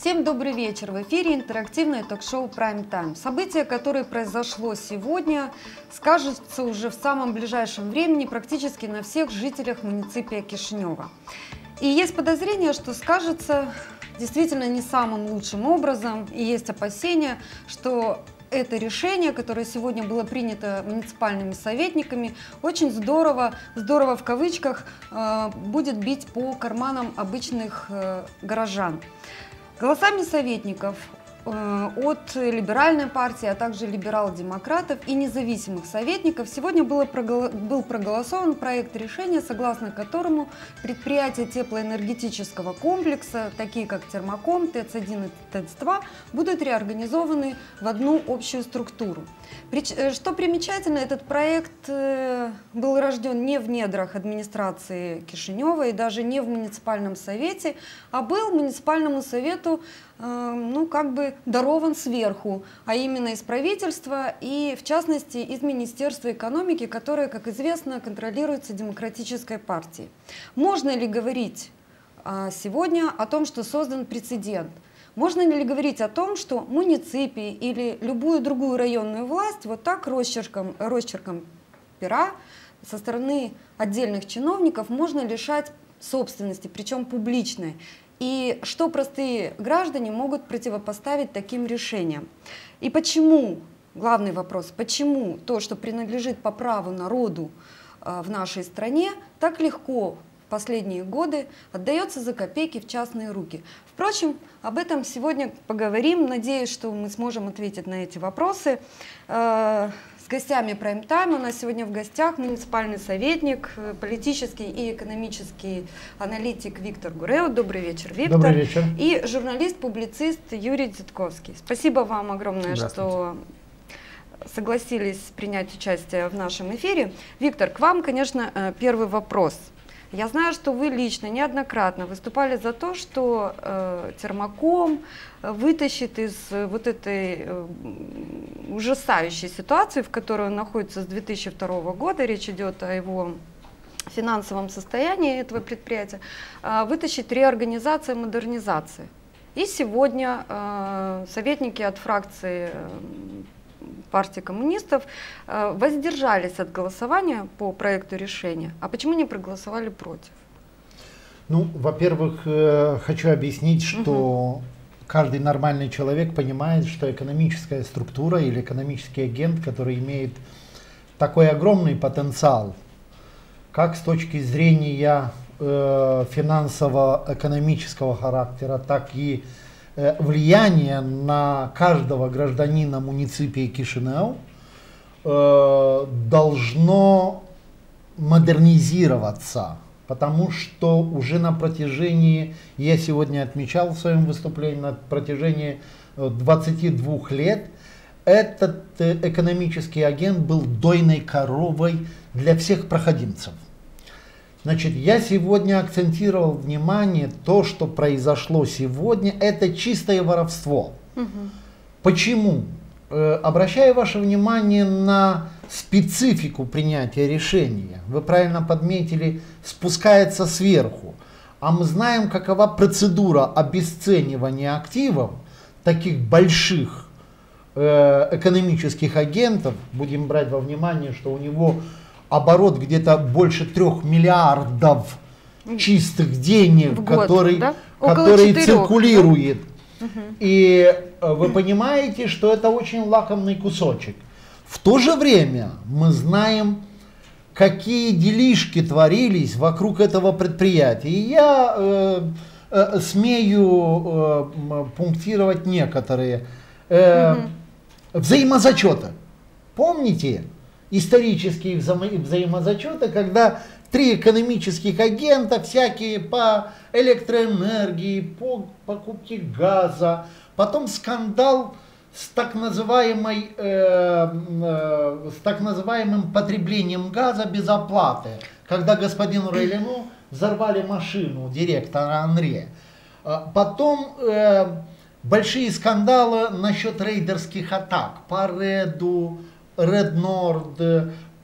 Всем добрый вечер. В эфире интерактивное ток-шоу Prime Time. Событие, которое произошло сегодня, скажется уже в самом ближайшем времени практически на всех жителях муниципия Кишинева. И есть подозрение, что скажется действительно не самым лучшим образом, и есть опасения, что это решение, которое сегодня было принято муниципальными советниками, очень здорово в кавычках, будет бить по карманам обычных горожан. Голосами советников от либеральной партии, а также либерал-демократов и независимых советников сегодня был проголосован проект решения, согласно которому предприятия теплоэнергетического комплекса, такие как Термоком, ТЭЦ-1 и ТЭЦ-2, будут реорганизованы в одну общую структуру. Что примечательно, этот проект был рожден не в недрах администрации Кишинева и даже не в муниципальном совете, а был муниципальному совету дарован сверху, а именно из правительства и, в частности, из Министерства экономики, которое, как известно, контролируется Демократической партией. Можно ли говорить сегодня о том, что создан прецедент? Можно ли говорить о том, что муниципии или любую другую районную власть вот так росчерком пера со стороны отдельных чиновников можно лишать собственности, причем публичной? И что простые граждане могут противопоставить таким решениям? И почему, главный вопрос, почему то, что принадлежит по праву народу в нашей стране, так легко в последние годы отдается за копейки в частные руки? Впрочем, об этом сегодня поговорим. Надеюсь, что мы сможем ответить на эти вопросы. С гостями Prime Time у нас сегодня в гостях муниципальный советник, политический и экономический аналитик Виктор Гурео. Добрый вечер, Виктор. Добрый вечер. И журналист-публицист Юрий Дзитковский. Спасибо вам огромное, что согласились принять участие в нашем эфире. Виктор, к вам, конечно, первый вопрос. Я знаю, что вы лично неоднократно выступали за то, что Термоком вытащит из вот этой ужасающей ситуации, в которой он находится с 2002 года, речь идет о его финансовом состоянии этого предприятия, вытащить реорганизация, модернизация. И сегодня советники от фракции партии коммунистов воздержались от голосования по проекту решения. А почему не проголосовали против? Ну, во-первых, хочу объяснить, что каждый нормальный человек понимает, что экономическая структура или экономический агент, который имеет такой огромный потенциал, как с точки зрения финансово-экономического характера, так и влияние на каждого гражданина муниципии Кишинев должно модернизироваться, потому что уже на протяжении, я сегодня отмечал в своем выступлении, на протяжении 22 лет этот экономический агент был дойной коровой для всех проходимцев. Значит, я сегодня акцентировал внимание, то, что произошло сегодня, это чистое воровство. Почему? Обращаю ваше внимание на специфику принятия решения. Вы правильно подметили, спускается сверху. А мы знаем, какова процедура обесценивания активов таких больших экономических агентов. Будем брать во внимание, что у него оборот где-то больше 3 миллиардов чистых денег, который циркулирует. И вы понимаете, что это очень лакомный кусочек. В то же время мы знаем, какие делишки творились вокруг этого предприятия. И я смею пунктировать некоторые взаимозачеты. Помните? Исторические взаимозачеты, когда 3 экономических агента, всякие по электроэнергии, по покупке газа, потом скандал с так называемым потреблением газа без оплаты, когда господину Рейлину взорвали машину директора Анре. Потом большие скандалы насчет рейдерских атак по Реду, Red Nord,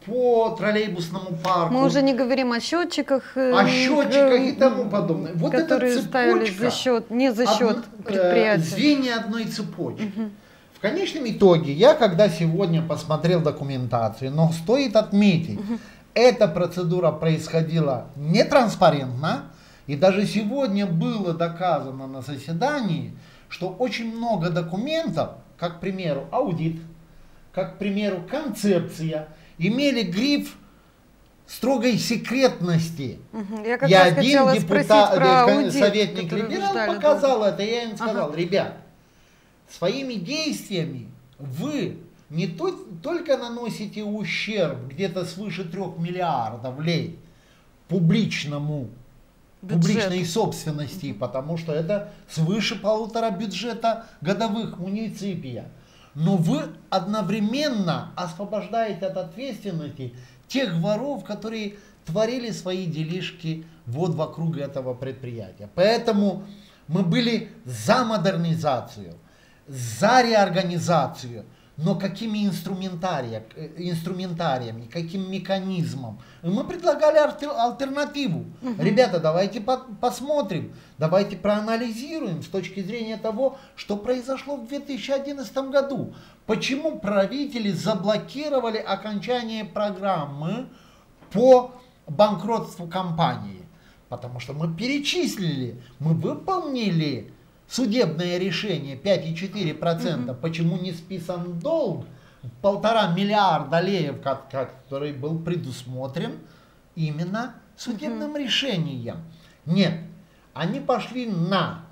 по троллейбусному парку. Мы уже не говорим о счетчиках. О счетчиках и тому подобное. Вот которые эта ставились за счет, не за счет предприятия. Звенья одной цепочки. В конечном итоге, я когда сегодня посмотрел документацию, но стоит отметить, эта процедура происходила нетранспарентно, и даже сегодня было доказано на заседании, что очень много документов, как, к примеру, аудит, как, к примеру, концепция, имели гриф строгой секретности. Я как И раз один хотела спросить про аудит, советник который вы либерал ждали, показал да. это, я им сказал, ребят, своими действиями вы не только наносите ущерб где-то свыше 3 миллиардов лей публичной собственности, потому что это свыше 1,5 бюджета годовых муниципия. Но вы одновременно освобождаете от ответственности тех воров, которые творили свои делишки вот вокруг этого предприятия. Поэтому мы были за модернизацию, за реорганизацию, но какими инструментариями, каким механизмом? И мы предлагали альтернативу. Ребята, давайте посмотрим, давайте проанализируем с точки зрения того, что произошло в 2011 году. Почему правители заблокировали окончание программы по банкротству компании? Потому что мы перечислили, мы выполнили судебное решение 5,4%, почему не списан долг 1,5 миллиарда леев, который был предусмотрен именно судебным решением. Нет, они пошли на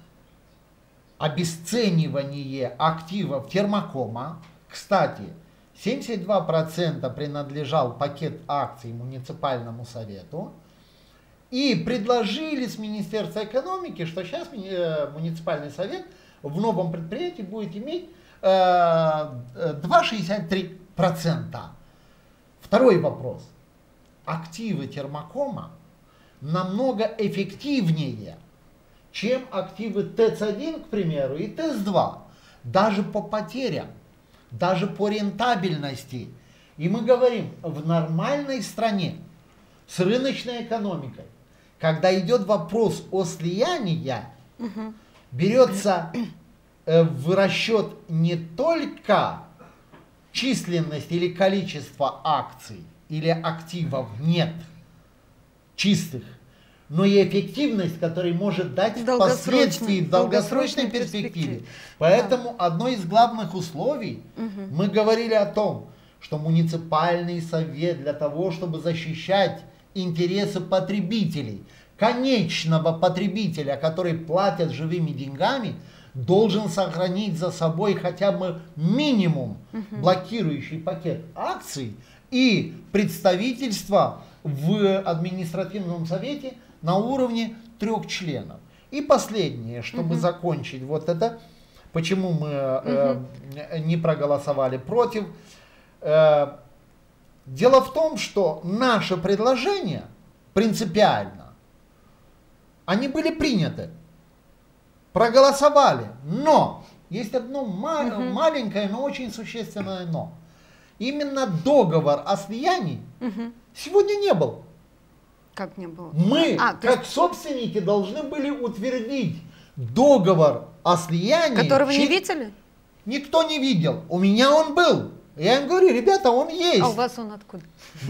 обесценивание активов Термокома. Кстати, 72% принадлежал пакет акций муниципальному совету. И предложили с Министерства экономики, что сейчас муниципальный совет в новом предприятии будет иметь 2,63%. Второй вопрос. Активы Термокома намного эффективнее, чем активы ТЭЦ-1, к примеру, и ТЭЦ-2. Даже по потерям, даже по рентабельности. И мы говорим, в нормальной стране с рыночной экономикой, когда идет вопрос о слиянии, берется в расчет не только численность или количество акций или активов нет чистых, но и эффективность, которую может дать впоследствии в долгосрочной перспективе. Поэтому одно из главных условий, мы говорили о том, что муниципальный совет для того, чтобы защищать интересы потребителей, конечного потребителя, который платит живыми деньгами, должен сохранить за собой хотя бы минимум блокирующий пакет акций и представительство в административном совете на уровне 3 членов. И последнее, чтобы закончить вот это, почему мы не проголосовали против. Дело в том, что наши предложения принципиально, они были приняты, проголосовали, но есть одно маленькое, но очень существенное но. Именно договор о слиянии сегодня не был. Как не было? Мы, как собственники, должны были утвердить договор о слиянии. Которого не видели? Никто не видел. У меня он был. Я им говорю, ребята, он есть. А у вас он откуда?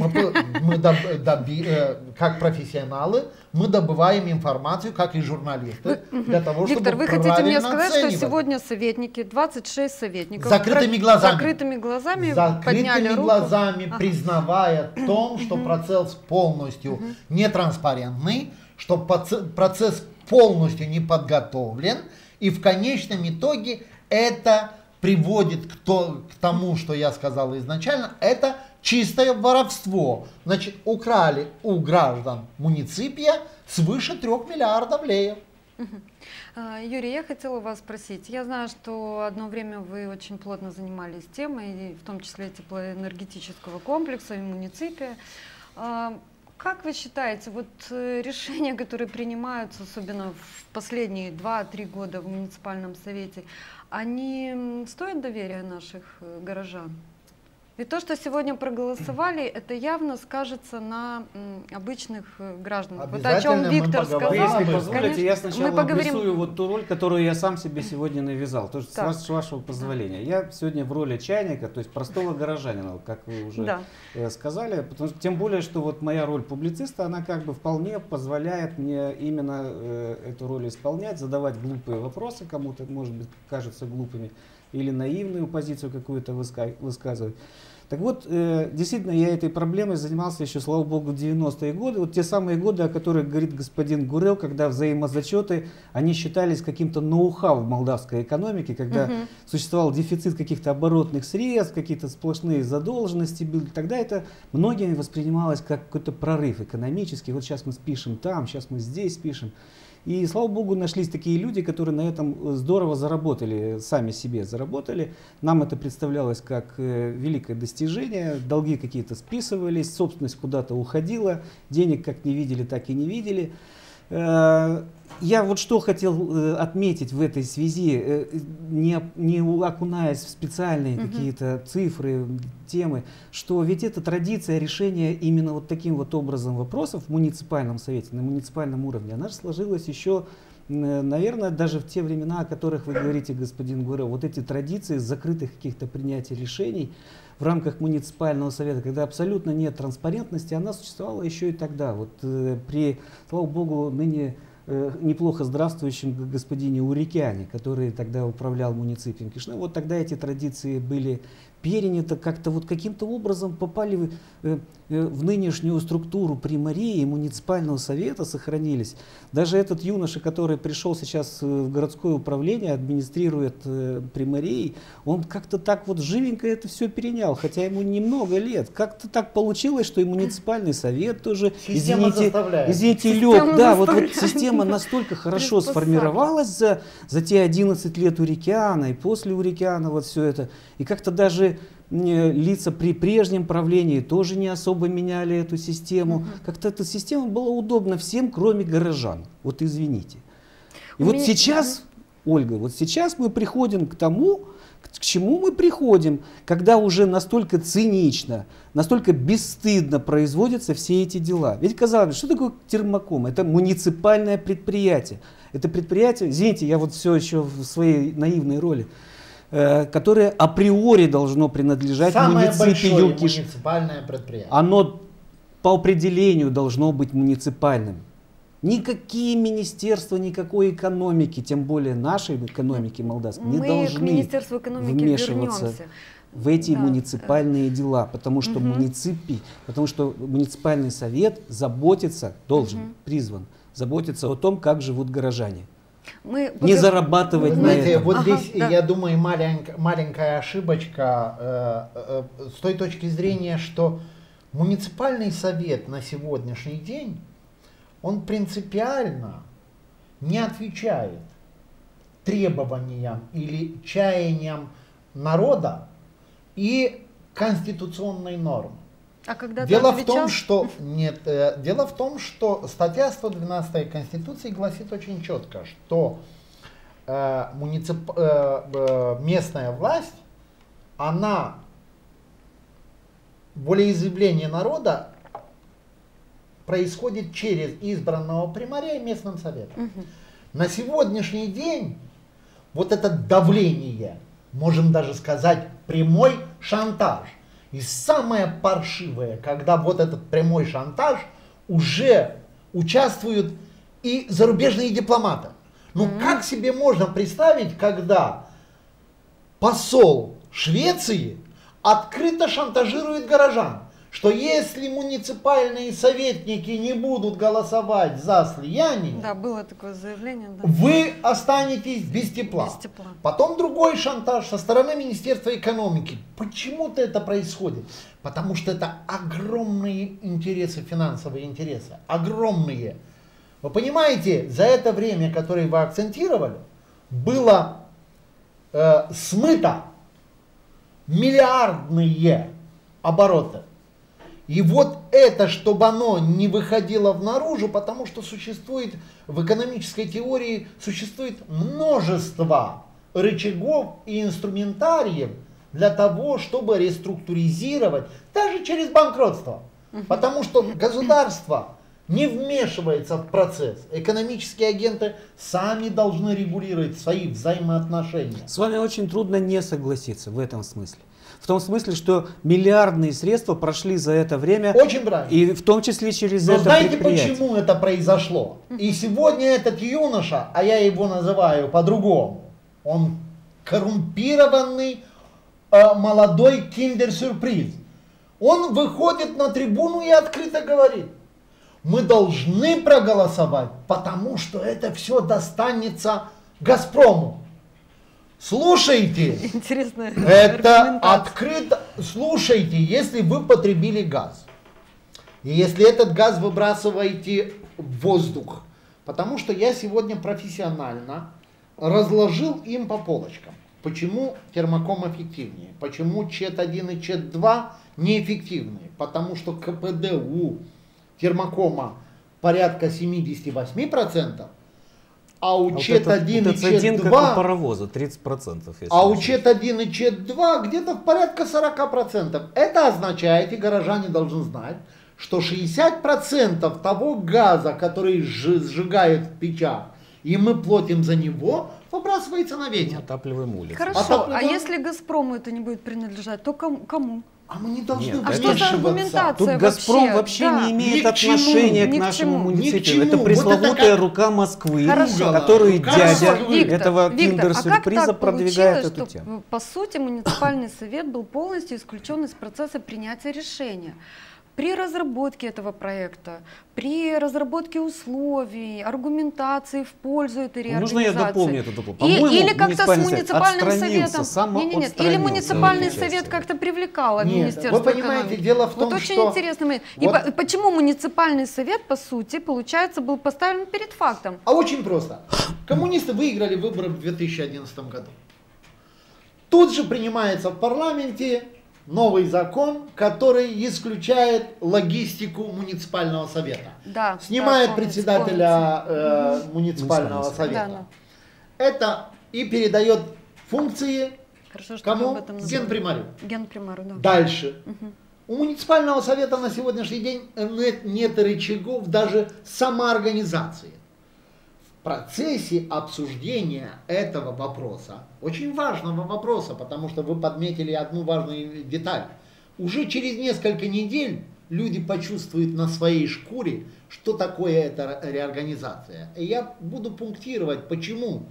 Как профессионалы, мы добываем информацию, как и журналисты, для того, чтобы Виктор, вы хотите мне сказать, оценивать. что сегодня советники, 26 советников, закрытыми глазами подняли руку, признавая о том, что процесс полностью нетранспарентный, что процесс полностью не подготовлен, и в конечном итоге это приводит к тому, что я сказал изначально, это чистое воровство. Значит, украли у граждан муниципия свыше 3 миллиардов леев. Юрий, я хотела вас спросить. Я знаю, что одно время вы очень плотно занимались темой, в том числе теплоэнергетического комплекса и муниципия. Как вы считаете, вот решения, которые принимаются, особенно в последние 2-3 года в муниципальном совете, они стоят доверия наших горожан? Ведь то, что сегодня проголосовали, это явно скажется на обычных гражданах. Вот о чем Обязательно мы Виктор поговорим сказал. об Если этом. позволите, я сначала мы поговорим. обрисую вот ту роль, которую я сам себе сегодня навязал. То есть, Так. с вашего позволения. Я сегодня в роли чайника, то есть простого горожанина, как вы уже Да. сказали. Потому что, тем более, что вот моя роль публициста, она как бы вполне позволяет мне именно эту роль исполнять, задавать глупые вопросы, кому-то, может быть, кажутся глупыми, или наивную позицию какую-то высказывать. Так вот, действительно, я этой проблемой занимался еще, слава богу, в 90-е годы. Вот те самые годы, о которых говорит господин Гурел, когда взаимозачеты, они считались каким-то ноу-хау в молдавской экономике, когда существовал дефицит каких-то оборотных средств, какие-то сплошные задолженности были. Тогда это многими воспринималось как какой-то прорыв экономический. Вот сейчас мы спишем там, сейчас мы здесь спишем. И, слава богу, нашлись такие люди, которые на этом здорово заработали, сами себе заработали. Нам это представлялось как великое достижение. Долги какие-то списывались, собственность куда-то уходила, денег как не видели, так и не видели. Я вот что хотел отметить в этой связи, не окунаясь в специальные какие-то цифры, темы, что ведь эта традиция решения именно вот таким вот образом вопросов в муниципальном совете, на муниципальном уровне, она же сложилась еще, наверное, даже в те времена, о которых вы говорите, господин Гурел, вот эти традиции закрытых каких-то принятий решений в рамках муниципального совета, когда абсолютно нет транспарентности, она существовала еще и тогда. Вот при, слава богу, ныне неплохо здравствующем господине Урикяне, который тогда управлял муниципием Кишинев. Вот тогда эти традиции были переняты, как-то вот каким-то образом попали в нынешнюю структуру примарии и муниципального совета, сохранились. Даже этот юноша, который пришел сейчас в городское управление, администрирует примарией, он как-то так вот живенько это все перенял, хотя ему немного лет. Как-то так получилось, что и муниципальный совет тоже, извините, лег. Да, вот система настолько хорошо сформировалась за те 11 лет Урикяна и после Урикяна вот все это. И как-то даже лица при прежнем правлении тоже не особо меняли эту систему. Как-то эта система была удобна всем, кроме горожан. Вот извините. И вот сейчас, Ольга, вот сейчас мы приходим к тому, к чему мы приходим, когда уже настолько цинично, настолько бесстыдно производятся все эти дела. Ведь, казалось бы, что такое Термаком? Это муниципальное предприятие. Это предприятие, извините, я вот все еще в своей наивной роли, которое априори должно принадлежать муниципию муниципальное предприятие. Оно по определению должно быть муниципальным. Никакие министерства, никакой экономики, тем более нашей экономики молдавской, не должны вмешиваться в эти муниципальные дела, потому что муниципальный совет заботится, призван заботиться о том, как живут горожане. Не зарабатывать на этом. Вот здесь, я думаю, маленькая ошибочка с той точки зрения, что муниципальный совет на сегодняшний день, он принципиально не отвечает требованиям или чаяниям народа и конституционной нормы. А когда дело в том, что статья 112 Конституции гласит очень четко, что местная власть, она волеизъявление народа происходит через избранного примария местным советом. На сегодняшний день вот это давление, можем даже сказать прямой шантаж. И самое паршивое, когда вот этот прямой шантаж уже участвуют и зарубежные дипломаты. Ну как себе можно представить, когда посол Швеции открыто шантажирует горожан, что если муниципальные советники не будут голосовать за слияние, да, было такое заявление, да, вы останетесь без тепла. Потом другой шантаж со стороны Министерства экономики. Почему-то это происходит. Потому что это огромные интересы, финансовые интересы. Огромные. Вы понимаете, за это время, которое вы акцентировали, было смыто миллиардные обороты. И вот это, чтобы оно не выходило наружу, потому что существует в экономической теории существует множество рычагов и инструментариев для того, чтобы реструктуризировать, даже через банкротство. Потому что государство не вмешивается в процесс. Экономические агенты сами должны регулировать свои взаимоотношения. С вами очень трудно не согласиться в этом смысле. В том смысле, что миллиардные средства прошли за это время, Очень правильно. и в том числе через Но это знаете, предприятие. почему это произошло? И сегодня этот юноша, а я его называю по-другому, он коррумпированный молодой киндер-сюрприз. Он выходит на трибуну и открыто говорит: мы должны проголосовать, потому что это все достанется Газпрому. Слушайте, Интересная это аргументация. открыто. Слушайте, если вы потребили газ, и если этот газ выбрасываете в воздух, потому что я сегодня профессионально разложил им по полочкам, почему термоком эффективнее, почему ЧЭТ-1 и ЧЭТ-2 неэффективные, потому что КПД у термокома порядка 78%, а у ЧЭТ-1 и ТЦ-1 как у ЧЭТ-2 паровоза, 30%. если а у не ЧЭТ-1 и ЧЭТ-2 где-то в порядка 40%. Это означает, и горожане должны знать, что 60% того газа, который сжигают в печах, и мы платим за него, выбрасывается на ветер. отапливаем улицу. Хорошо, а потом- если Газпрому это не будет принадлежать, то кому? А мы не должны Нет, А что за вмешиваться. аргументация? Тут «Газпром» вообще Да. не имеет Ни к чему, отношения ни к к нашему чему. Ни к муниципию. чему. Это Вот пресловутая это как- рука Москвы, Хорошо. который Рука дядя Москвы. Виктор, этого Виктор, а как киндер-сюрприза так продвигает получилось, эту что, тему. по сути, муниципальный совет был полностью исключен из процесса принятия решения? При разработке этого проекта, при разработке условий, аргументации в пользу этой реорганизации. Можно я дополню этот доклад? И- По-моему, или как-то с муниципальный муниципальным совет советом. Или самоотстранился муниципальный от совет участия. как-то привлекал Нет, Министерство вы понимаете, экономики. дело в том, вот очень что... интересный момент. И Вот- почему муниципальный совет, по сути, получается, был поставлен перед фактом? А очень просто. Коммунисты выиграли выборы в 2011 году. Тут же принимается в парламенте новый закон, который исключает логистику муниципального совета. Да, Снимает да, помню, председателя муниципального Муниципального совета. Да, Это и передает функции Хорошо, что мы кому? об этом напомнили. Генпримарю. Генпримару, да. Дальше. У муниципального совета на сегодняшний день нет рычагов даже самоорганизации. В процессе обсуждения этого вопроса, очень важного вопроса, потому что вы подметили одну важную деталь, уже через несколько недель люди почувствуют на своей шкуре, что такое эта реорганизация. И я буду пунктировать, почему.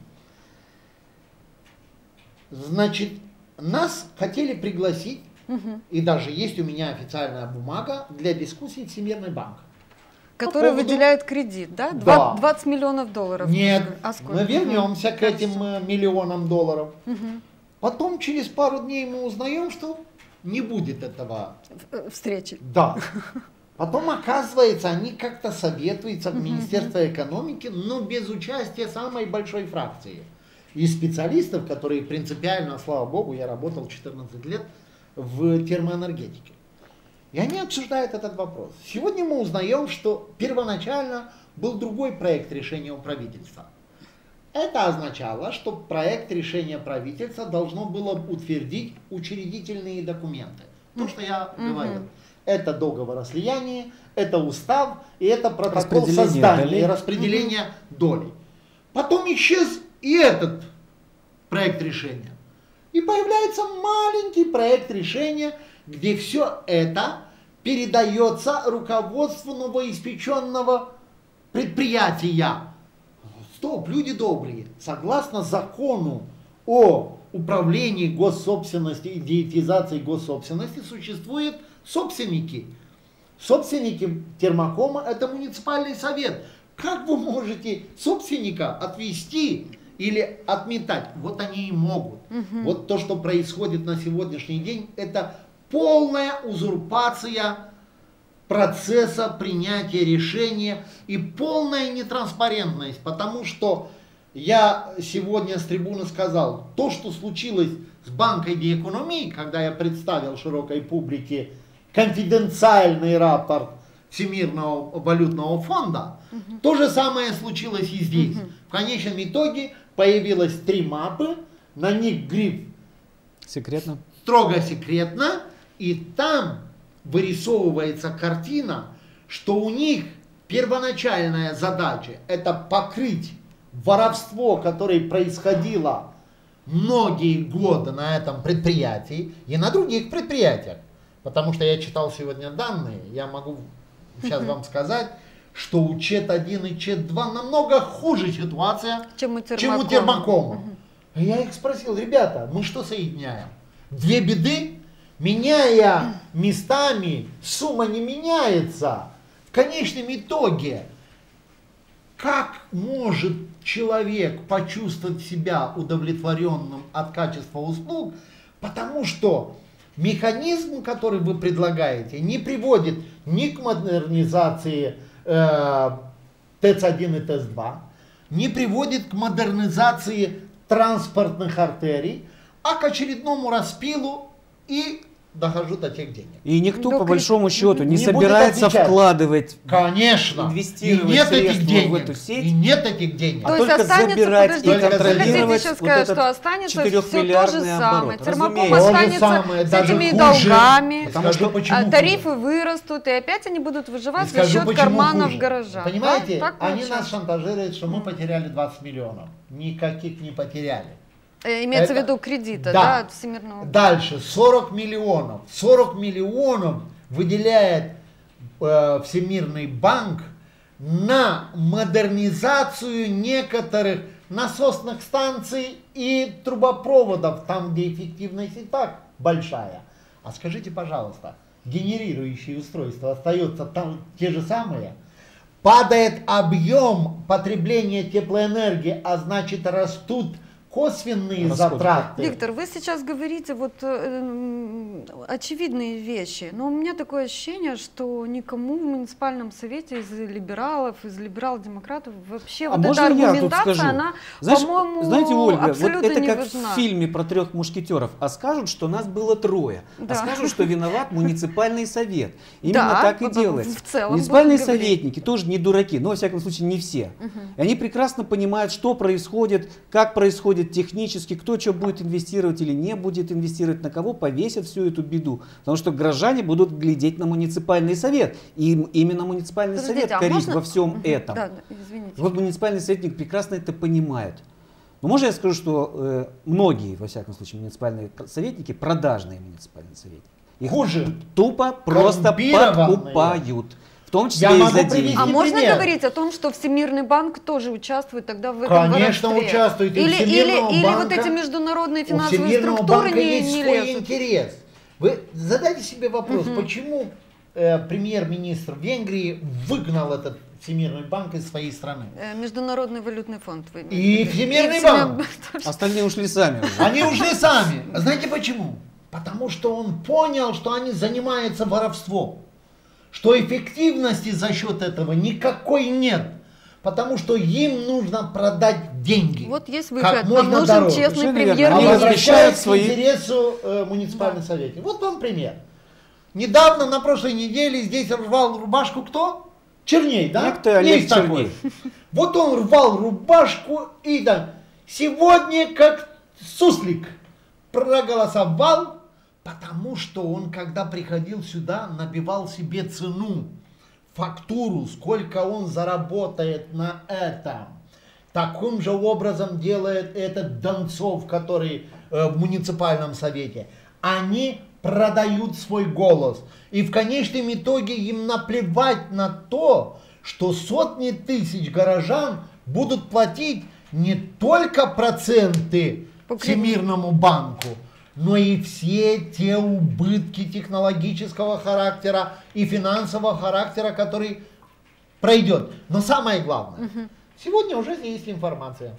Значит, нас хотели пригласить, и даже есть у меня официальная бумага для дискуссии Всемирный банк. Который поводу- выделяет кредит, да? Да. 20 миллионов долларов. Нет, А сколько? мы вернемся к этим миллионам долларов. Мгм. Потом через пару дней мы узнаем, что не будет этого. Встречи. Да. Потом, оказывается, они как-то советуются в Министерстве экономики, но без участия самой большой фракции. И специалистов, которые принципиально, слава богу, я работал 14 лет в термоэнергетике. И они обсуждают этот вопрос. Сегодня мы узнаем, что первоначально был другой проект решения у правительства. Это означало, что проект решения правительства должно было утвердить учредительные документы. То, что я говорил. Это договор о слиянии, это устав и это протокол Распределение создания долей. и распределения долей. Потом исчез и этот проект решения. И появляется маленький проект решения, где все это передается руководству новоиспеченного предприятия. Стоп, люди добрые, согласно закону о управлении госсобственностью и диетизации госсобственности существуют собственники. Собственники термокома – это муниципальный совет. Как вы можете собственника отвести или отметать? Вот они и могут. Вот то, что происходит на сегодняшний день, это полная узурпация процесса принятия решения и полная нетранспарентность, потому что я сегодня с трибуны сказал, то, что случилось с Банкой де экономии, когда я представил широкой публике конфиденциальный рапорт Всемирного валютного фонда, то же самое случилось и здесь. В конечном итоге появилось 3 мапы, на них гриф Секретно. строго секретно, и там вырисовывается картина, что у них первоначальная задача – это покрыть воровство, которое происходило многие годы на этом предприятии и на других предприятиях. Потому что я читал сегодня данные, я могу сейчас вам сказать, что у ЧЭТ-1 и ЧЭТ-2 намного хуже ситуация, Чем у термокома. Я их спросил: ребята, мы что соединяем? Две беды? Меняя местами, сумма не меняется. В конечном итоге, как может человек почувствовать себя удовлетворенным от качества услуг, потому что механизм, который вы предлагаете, не приводит ни к модернизации ТЭЦ-1 и ТЭЦ-2, не приводит к модернизации транспортных артерий, а к очередному распилу и дохожу до тех денег. И никто, Но по большому счету, не не будет собирается отвечать. вкладывать, Конечно. инвестировать И нет этих средства денег. в эту сеть. И нет этих денег. А То есть только останется, забирать подождите, и вы хотите контролировать сейчас вот сказать, этот что останется все то же 4-миллиардный самое. оборот. Термоком Разумеется. То же останется самое, с даже этими хуже. долгами, Потому Скажу, что почему тарифы хуже. вырастут, и опять они будут выживать И за скажу, счет почему карманов хуже. гаража. Понимаете, Да? Так они получается. нас шантажируют, что мы потеряли 20 миллионов. Никаких не потеряли. Имеется в Это- виду кредита, Да. да, от Всемирного банка. Дальше 40 миллионов. 40 миллионов выделяет Всемирный банк на модернизацию некоторых насосных станций и трубопроводов, там, где эффективность и так большая. А скажите, пожалуйста, генерирующие устройства остаются там те же самые? Падает объем потребления теплоэнергии, а значит растут косвенные Расходы. затраты. Виктор, вы сейчас говорите вот очевидные вещи, но у меня такое ощущение, что никому в муниципальном совете из либералов, из либерал-демократов вообще А вот эта можно я тут аргументация, скажу? она, Знаешь, по-моему, знаете, Ольга, вот абсолютно это не как важна. в фильме про трех мушкетеров. А скажут, что нас было трое. Да. А скажут, что виноват муниципальный совет. Именно Да, так и в делается. целом Муниципальные будут говорить. советники тоже не дураки, но во всяком случае не все. И они прекрасно понимают, что происходит, как происходит технически, кто что будет инвестировать или не будет инвестировать, на кого повесят всю эту беду. Потому что граждане будут глядеть на муниципальный совет. И именно муниципальный Подождите, совет а корить можно- во всем Мгм. этом. Да, да, извините. Вот муниципальный советник прекрасно это понимает. Но можно я скажу, что многие, во всяком случае, муниципальные советники продажные муниципальные советники. Их Хуже. тупо просто Коррумпированные. подкупают. В том числе Я и могу за привести деньги. А можно пример. говорить о том, что Всемирный банк тоже участвует тогда в этом Конечно, воровстве? участвует. И у Или Всемирного вот банка- эти международные У финансовые Всемирного структуры банка не, есть не свой лезут? интерес. Вы задайте себе вопрос, почему премьер-министр Венгрии выгнал этот Всемирный банк из своей страны? Международный валютный фонд. Вы имеете И в виду? Всемирный И банк. Остальные ушли сами уже. Они ушли сами. А знаете почему? Потому что он понял, что они занимаются воровством. Что эффективности за счет этого никакой нет. Потому что им нужно продать деньги. Вот есть как выход. Нам можно нужен дороже. честный Совершенно верно. премьер. Они А размещают возвращаясь свои- к интересу муниципального совета. Вот вам пример. Недавно, на прошлой неделе, здесь рвал рубашку кто? Черней, да? Некто Олег Есть такой. Черней. Вот он рвал рубашку и да, сегодня как суслик проголосовал, потому что он, когда приходил сюда, набивал себе цену, фактуру, сколько он заработает на этом. Таким же образом делает этот Донцов, который в муниципальном совете. Они продают свой голос. И в конечном итоге им наплевать на то, что сотни тысяч горожан будут платить не только проценты Всемирному банку, но и все те убытки технологического характера и финансового характера, который пройдет. Но самое главное, сегодня уже есть информация.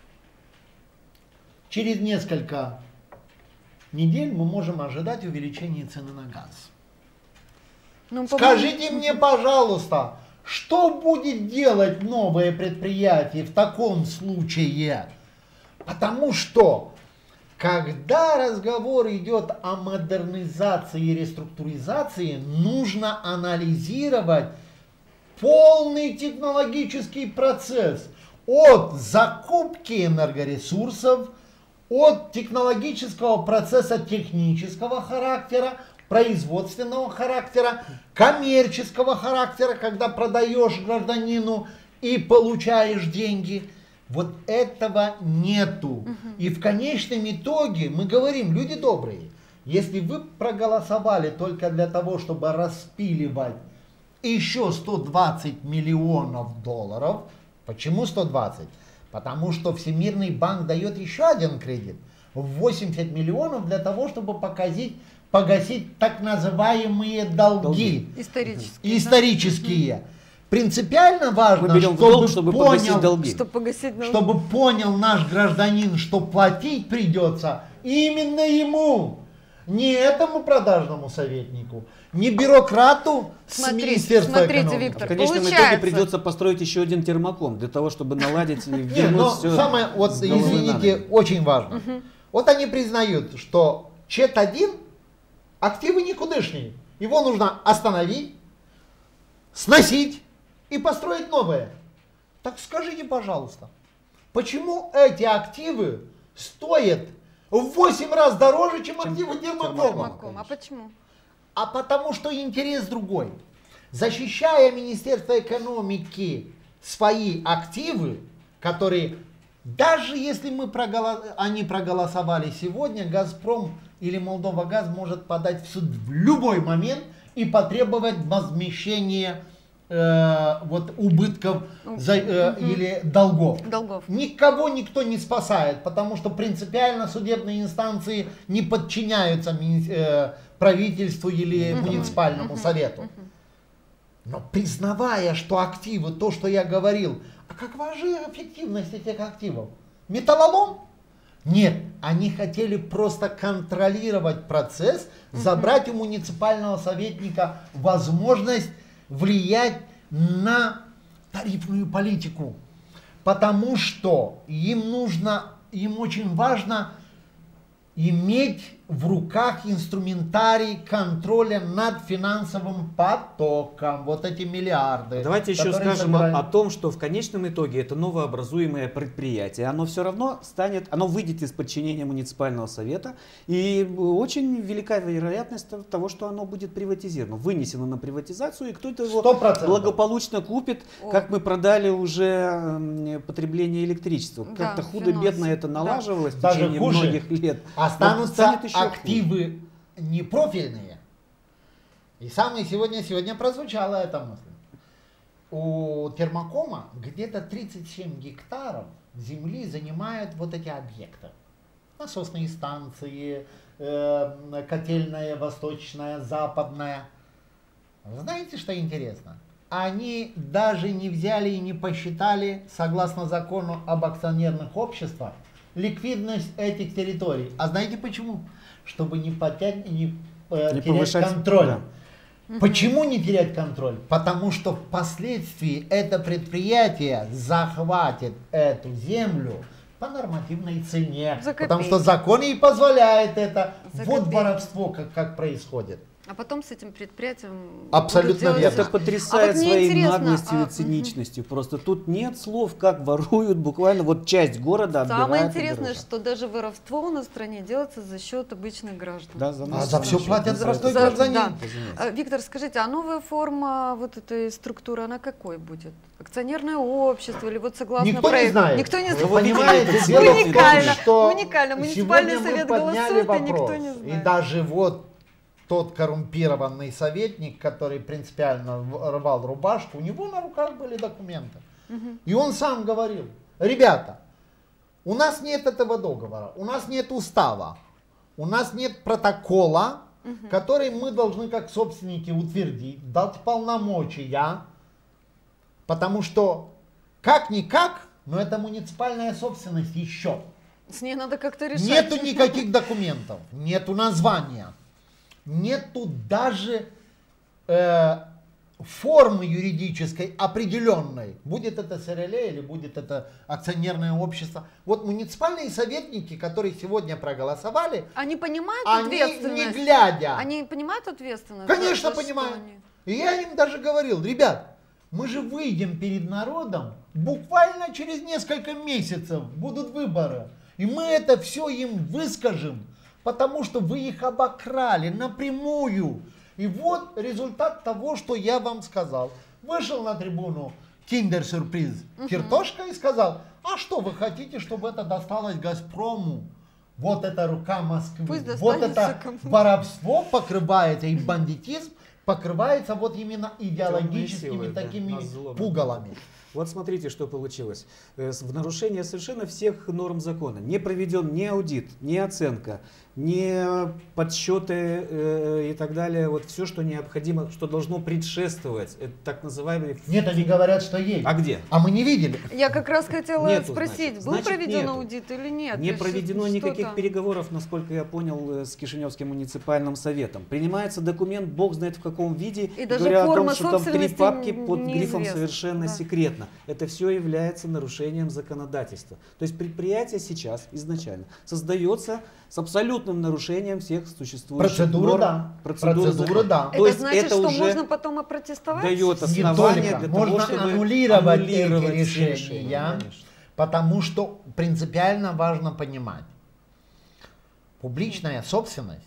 Через несколько недель мы можем ожидать увеличения цены на газ. Ну, по-моему, Скажите мне, пожалуйста, что будет делать новое предприятие в таком случае? Потому что, когда разговор идет о модернизации и реструктуризации, нужно анализировать полный технологический процесс от закупки энергоресурсов, от технологического процесса технического характера, производственного характера, коммерческого характера, когда продаешь гражданину и получаешь деньги. Вот этого нету. И в конечном итоге мы говорим, люди добрые, если вы проголосовали только для того, чтобы распиливать еще 120 миллионов долларов, почему 120? Потому что Всемирный банк дает еще один кредит в 80 миллионов для того, чтобы погасить так называемые долги. Исторические. Принципиально важно, Мы берем в долг, чтобы погасить долги. Чтобы понял наш гражданин, что платить придется именно ему. Не этому продажному советнику, не бюрократу с Министерства экономики. Виктор, в конечном итоге придется построить еще один термоком для того, чтобы наладить и вернуть все. Самое, вот извините, очень важно. Вот они признают, что ЧЭТ-1 активы никудышние. Его нужно остановить, сносить и построить новое. Так скажите, пожалуйста, почему эти активы стоят в 8 раз дороже, чем активы термокома? А почему? А потому что интерес другой. Защищая Министерство экономики свои активы, которые, даже если они проголосовали сегодня, Газпром или Молдова-Газ может подать в суд в любой момент и потребовать возмещения убытков или долгов. Никого никто не спасает, потому что принципиально судебные инстанции не подчиняются правительству или муниципальному совету. Но признавая, что активы, то, что я говорил, а какова же эффективность этих активов? Металлолом? Нет, они хотели просто контролировать процесс, забрать у муниципального советника возможность влиять на тарифную политику. Потому что им очень важно иметь в руках инструментарий контроля над финансовым потоком. Вот эти миллиарды. Давайте еще скажем о том, что в конечном итоге это новообразуемое предприятие. Оно все равно оно выйдет из подчинения муниципального совета. И очень велика вероятность того, что оно будет приватизировано. Вынесено на приватизацию, и кто-то его 100%. благополучно купит, как мы продали уже потребление электричества. Как-то худо-бедно это налаживалось в течение многих лет. Останутся активы непрофильные. И сегодня прозвучала эта мысль. У термокома где-то 37 гектаров земли занимают вот эти объекты. Насосные станции, котельная восточная, западная. Знаете, что интересно? Они даже не взяли и не посчитали, согласно закону об акционерных обществах, ликвидность этих территорий. А знаете почему? Чтобы не терять контроль. Да. Почему не терять контроль? Потому что впоследствии это предприятие захватит эту землю по нормативной цене. Потому что закон ей позволяет это. Вот воровство как происходит. А потом с этим предприятием... Абсолютно верно. Это потрясает своей наглостью и циничностью. Просто тут нет слов, как воруют буквально вот часть города. Самое интересное, что даже воровство у нас в стране делается за счет обычных граждан. Да, за все платят простой гражданин. Да. Виктор, скажите, а новая форма вот этой структуры, она какой будет? Акционерное общество или вот согласно проекту? Никто не знает. Никто не знает. Вы понимаете, дело в том, что уникально. Муниципальный совет голосует, и никто не знает. И даже вот тот коррумпированный советник, который принципиально рвал рубашку, у него на руках были документы. И он сам говорил: ребята, у нас нет этого договора, у нас нет устава, у нас нет протокола, который мы должны как собственники утвердить, дать полномочия, потому что как-никак, но это муниципальная собственность еще. С ней надо как-то решать. Нету никаких документов, нету названия. Нету даже формы юридической определенной. Будет это СРЛ или будет это акционерное общество. Вот муниципальные советники, которые сегодня проголосовали, они понимают ответственность? Они не глядя. Они понимают ответственность? Конечно, понимают. И я им даже говорил: ребят, мы же выйдем перед народом, буквально через несколько месяцев будут выборы. И мы это все им выскажем, потому что вы их обокрали напрямую. И вот результат того, что я вам сказал. Вышел на трибуну киндер-сюрприз Киртошка и сказал: а что вы хотите, чтобы это досталось «Газпрому»? Вот эта рука Москвы, Пусть вот достанется это кому-то. воровство покрывается, и бандитизм покрывается вот именно идеологическими силы, да, такими назло. пугалами. Вот смотрите, что получилось. В нарушение совершенно всех норм закона. Не проведен ни аудит, ни оценка, ни подсчеты и так далее. Вот все, что необходимо, что должно предшествовать. Это так называемый... Нет, они говорят, что есть. А где? А мы не видели. Я как раз хотела Нету, спросить, был значит, проведен нету. аудит или нет? Не То есть проведено что никаких там? переговоров, насколько я понял, с Кишиневским муниципальным советом. Принимается документ, бог знает в каком виде, И даже говоря о том, форма что там 3 собственности папки под грифом неизвестна. «совершенно Да. секретно». Это все является нарушением законодательства. То есть предприятие сейчас изначально создается с абсолютным нарушением всех существующих Процедуры, норм, да. процедуры Процедуры, да. То Это есть значит, это что уже можно потом опротестовать? дает Не основания только. для Можно того, чтобы аннулировать эти аннулировать все решения, конечно. потому что принципиально важно понимать, публичная собственность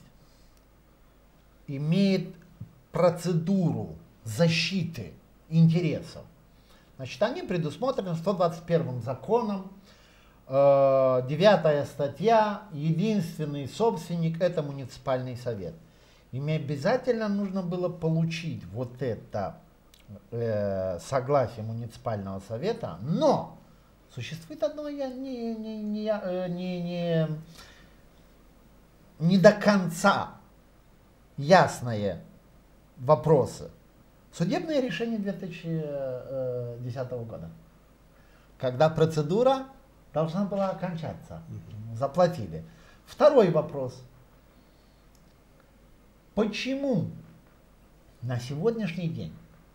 имеет процедуру защиты интересов. Значит, они предусмотрены 121 законом, 9 статья, единственный собственник — это муниципальный совет. Им обязательно нужно было получить вот это согласие муниципального совета, но существует одно не до конца ясные вопросы. Судебное решение 2010 года, когда процедура должна была окончаться, заплатили. Второй вопрос. Почему на сегодняшний день,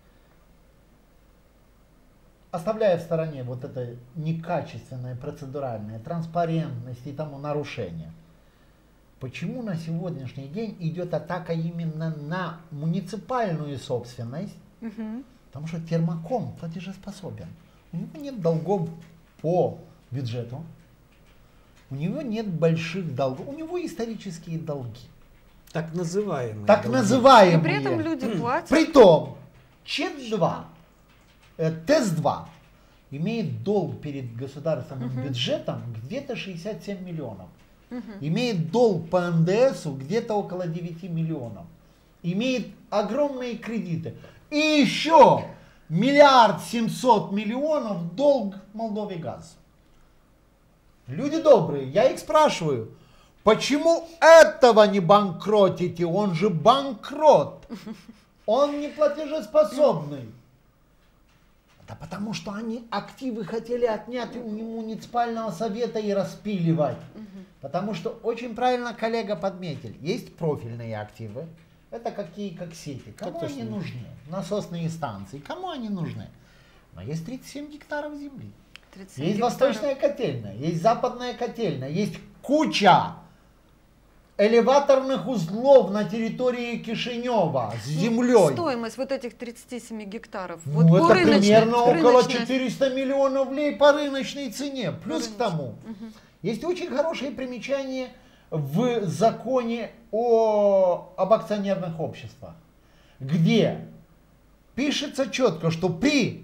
оставляя в стороне вот это некачественное, процедуральное, транспарентность и тому нарушение, почему на сегодняшний день идет атака именно на муниципальную собственность? Мгм. Потому что Термоком платежеспособен. У него нет долгов по бюджету, у него нет больших долгов, у него исторические долги. Так называемые. Так долги. называемые. И при этом люди платят. Притом, ЧЕТ-2, ТЭС-2 имеет долг перед государственным бюджетом где-то 67 миллионов. Имеет долг по НДСу где-то около 9 миллионов. Имеет огромные кредиты. И еще 1 700 000 000 долг Молдове газ. Люди добрые, я их спрашиваю, почему этого не банкротите? Он же банкрот. Он не платежеспособный. Да потому что они активы хотели отнять у муниципального совета и распиливать. Потому что очень правильно коллега подметил, есть профильные активы, это какие, как сети. Кому Так они точно. нужны? Насосные станции, кому они нужны? Но есть 37 гектаров земли. 37 Есть гектаров. восточная котельная, есть западная котельная, есть куча элеваторных узлов на территории Кишинева с землей. Стоимость вот этих 37 гектаров. Ну, Вот по это рыночной- примерно около рыночной- 400 миллионов лей по рыночной цене. Плюс к рыночной. тому, есть очень хорошие примечания в законе об акционерных обществах, где пишется четко, что при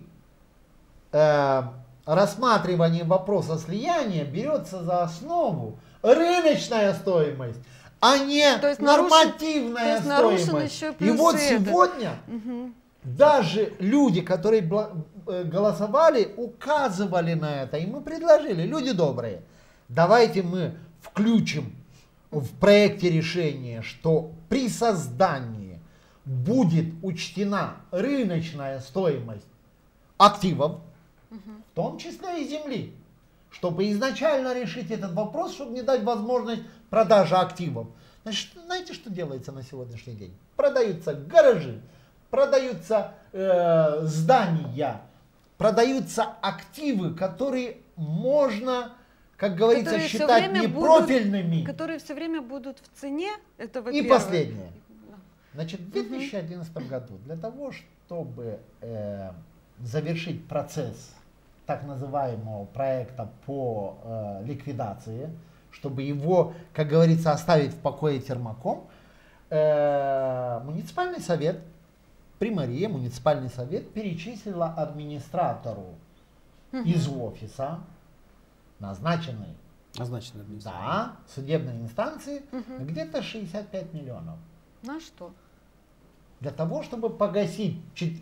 рассматривании вопроса слияния берется за основу рыночная стоимость, а не То есть нарушен- нормативная то есть нарушен стоимость. еще И плюс вот и это. сегодня даже люди, которые голосовали, указывали на это, и мы предложили, люди добрые, давайте мы включим в проекте решения, что при создании будет учтена рыночная стоимость активов, в том числе и земли, чтобы изначально решить этот вопрос, чтобы не дать возможность продажи активов. Значит, знаете, что делается на сегодняшний день? Продаются гаражи, продаются здания, продаются активы, которые можно, как говорится, Которые всё считать время непрофильными. Которые все время будут в цене. Это И во-первых. последнее. Да. Значит, в 2011 году для того, чтобы завершить процесс так называемого проекта по ликвидации, чтобы его, как говорится, оставить в покое Термаком, муниципальный совет, Примария, муниципальный совет перечислила администратору из офиса, назначенной администрация. судебной инстанции, где-то 65 миллионов. На что? Для того, чтобы погасить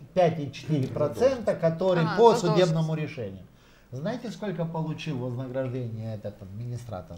5,4%, которые по задолженность. судебному решению. Знаете, сколько получил вознаграждение этот администратор?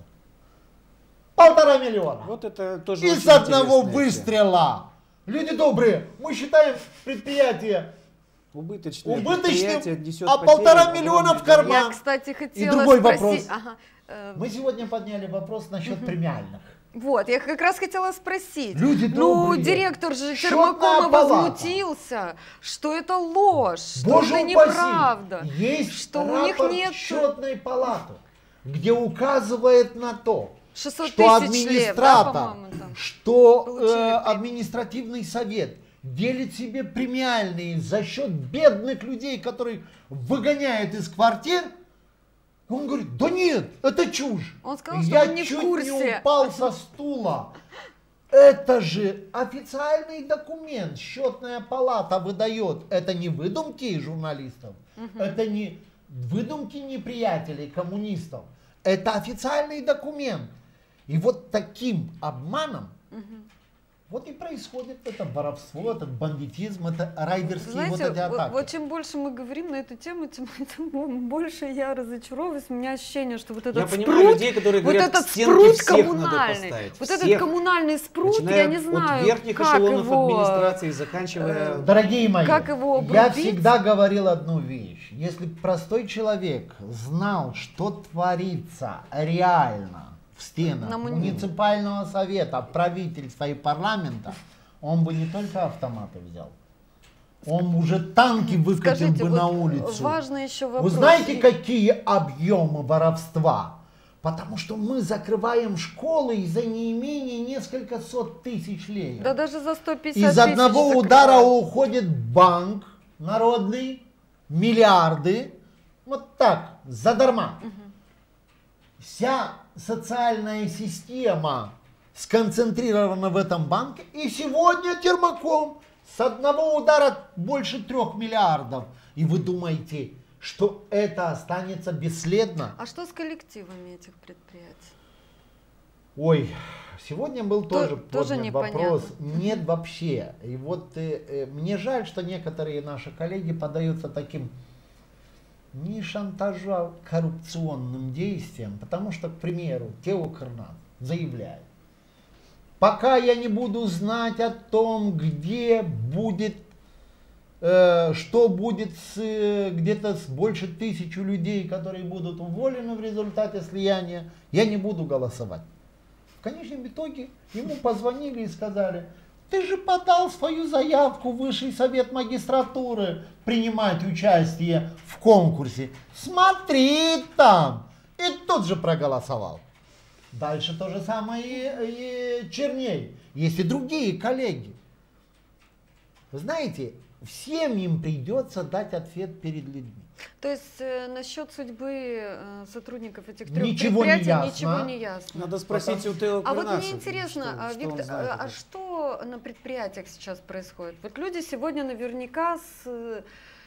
1,5 миллиона. Вот это тоже Из очень одного интересная выстрела. Люди добрые, мы считаем предприятие тема. Убыточное убыточным, предприятие несет а потери 1,5 миллиона в огромные. карман. Я, кстати, хотела другой спросить. вопрос. Ага. Мы сегодня подняли вопрос насчет премиальных. Вот, я как раз хотела спросить. Люди Ну, добрые. директор же Счетная Термакома палата. возмутился, что это ложь, что Боже это упаси, неправда. есть что у них рапорт нет- счетной палаты, где указывает на то, 600 что тысяч лев, да, администратор, по-моему, там? что получили премию. административный совет делит себе премиальные за счет бедных людей, которые выгоняют из квартир. Он говорит, да нет, это чушь. Он сказал, что Я он не в чуть курсе. не упал со стула. Это же официальный документ. Счетная палата выдает. Это не выдумки журналистов. Это не выдумки неприятелей коммунистов. Это официальный документ. И вот таким обманом вот и происходит это воровство, этот бандитизм, это райдерские Знаете, вот эти атаки. вот чем больше мы говорим на эту тему, тем больше я разочаровываюсь. У меня ощущение, что вот этот Я спрут, понимаю людей, которые вот говорят, этот к стенке спрут всех надо коммунальный, поставить. вот Всех. этот коммунальный спрут, я Начиная не знаю, от верхних как эшелонов его, администрации, заканчивая... Дорогие мои, как его я обрубить? всегда говорил одну вещь. Если бы простой человек знал, что творится реально в стенах На муниципального совета, правительства и парламента, он бы не только автоматы взял, он уже танки выкатил Скажите, бы вот на улицу. важный еще вопрос. Вы знаете, какие объемы воровства? Потому что мы закрываем школы из-за неимения несколько сот тысяч леев. Да даже за 150 Из тысяч одного закрывают. удара уходит банк народный, миллиарды, вот так, задарма. Вся социальная система сконцентрирована в этом банке, и сегодня Термаком с одного удара больше 3 миллиардов. И вы думаете, что это останется бесследно? А что с коллективами этих предприятий? Ой, сегодня был тоже тоже поднят непонятно. вопрос. Нет вообще. И вот мне жаль, что некоторые наши коллеги поддаются таким не шантажу, а коррупционным действиям. Потому что, к примеру, Тео Карнак заявляет, пока я не буду знать о том, где будет, что будет где-то с больше 1000 людей, которые будут уволены в результате слияния, я не буду голосовать. В конечном итоге ему позвонили и сказали, ты же подал свою заявку в Высший совет магистратуры принимать участие в конкурсе. Смотри там. И тут же проголосовал. Дальше то же самое и Черней. Есть и другие коллеги. Вы знаете, всем им придется дать ответ перед людьми. То есть насчет судьбы сотрудников этих 3 Ничего не предприятий ясно. ничего не ясно. Надо спросить у Тео А вот Карнаса, мне интересно, что он Виктор, знает об а этом. что на предприятиях сейчас происходит? Вот люди сегодня наверняка с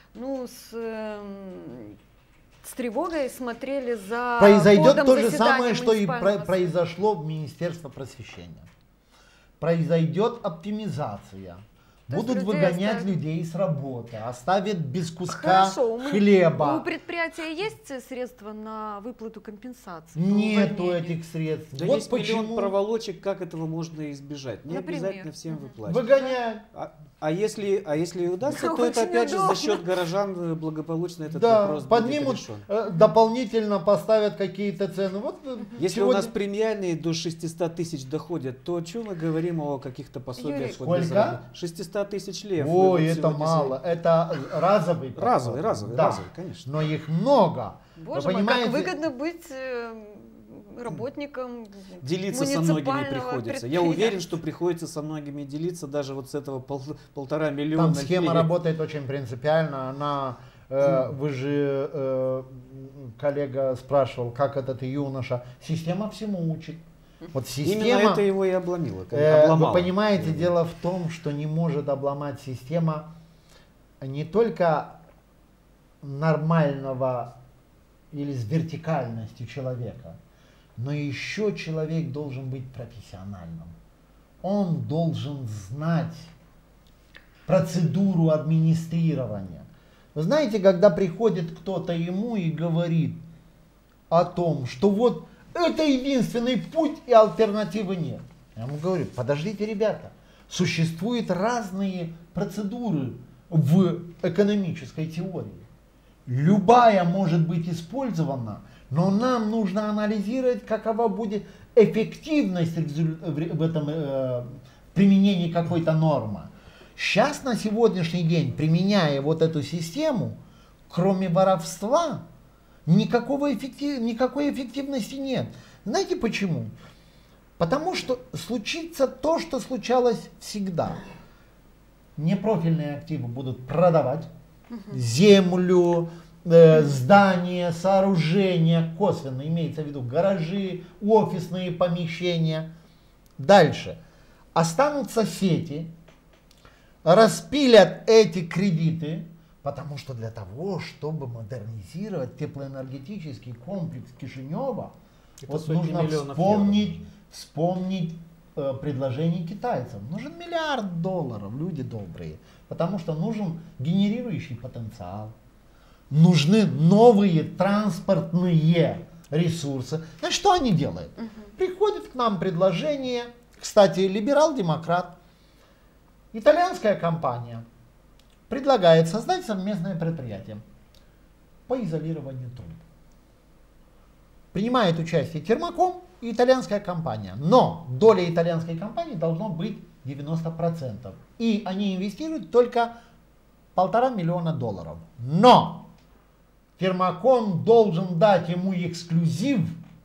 тревогой смотрели за Произойдет ходом то же заседания самое, что и муниципального произошло в Министерстве просвещения. Произойдет оптимизация. То есть Будут людей выгонять оставят- людей с работы, оставят без куска Хорошо, хлеба. у предприятия есть средства на выплату компенсации? по Нету увольнению? этих средств. Да Вот есть миллион почему проволочек, как этого можно избежать. Не Например? обязательно всем выплачивать. выгоняют. А если и удастся, то Очень это опять же удобно. за счет горожан благополучно этот Да, вопрос будет поднимут, решен. дополнительно поставят какие-то цены. Вот Если сегодня- у нас премиальные до 600 тысяч доходят, то о чем мы говорим о каких-то пособиях? Юрий, вот без сколько? работы? 600 тысяч лев. Вы Ой, вот это сегодня мало. Это разовый подход. Разовый, Да. разовый, конечно. Но их много. Боже Вы мой, как понимаете? выгодно быть работником Делиться со многими муниципального приходится. Я предприятия. уверен, что приходится со многими делиться даже вот с этого 1,5 миллиона. Там схема лев. работает очень принципиально. Она Вы же, коллега спрашивал, как этот юноша. Система всему учит. Вот Именно система, это его и обломило. вы обломало. понимаете, дело в том, что не может обломать система не только нормального или с вертикальностью человека, но еще человек должен быть профессиональным. Он должен знать процедуру администрирования. Вы знаете, когда приходит кто-то ему и говорит о том, что вот это единственный путь и альтернативы нет. Я ему говорю, подождите, ребята, существуют разные процедуры в экономической теории. Любая может быть использована, но нам нужно анализировать, какова будет эффективность в этом применении какой-то нормы. Сейчас на сегодняшний день, применяя вот эту систему, кроме воровства, никакой эффективности нет. Знаете почему? Потому что случится то, что случалось всегда. Непрофильные активы будут продавать, землю, здания, сооружения, косвенно имеется в виду гаражи, офисные помещения. Дальше. Останутся сети, распилят эти кредиты, потому что для того, чтобы модернизировать теплоэнергетический комплекс Кишинева, вот нужно вспомнить предложение китайцев. Нужен $1 миллиард, люди добрые, потому что нужен генерирующий потенциал, нужны новые транспортные ресурсы. Значит, что они делают? Приходит к нам предложение, кстати, либерал-демократ, итальянская компания предлагает создать совместное предприятие по изолированию труб. Принимает участие Термоком и итальянская компания. Но доля итальянской компании должно быть 90%. И они инвестируют только $1,5 миллиона. Но Термоком должен дать ему эксклюзив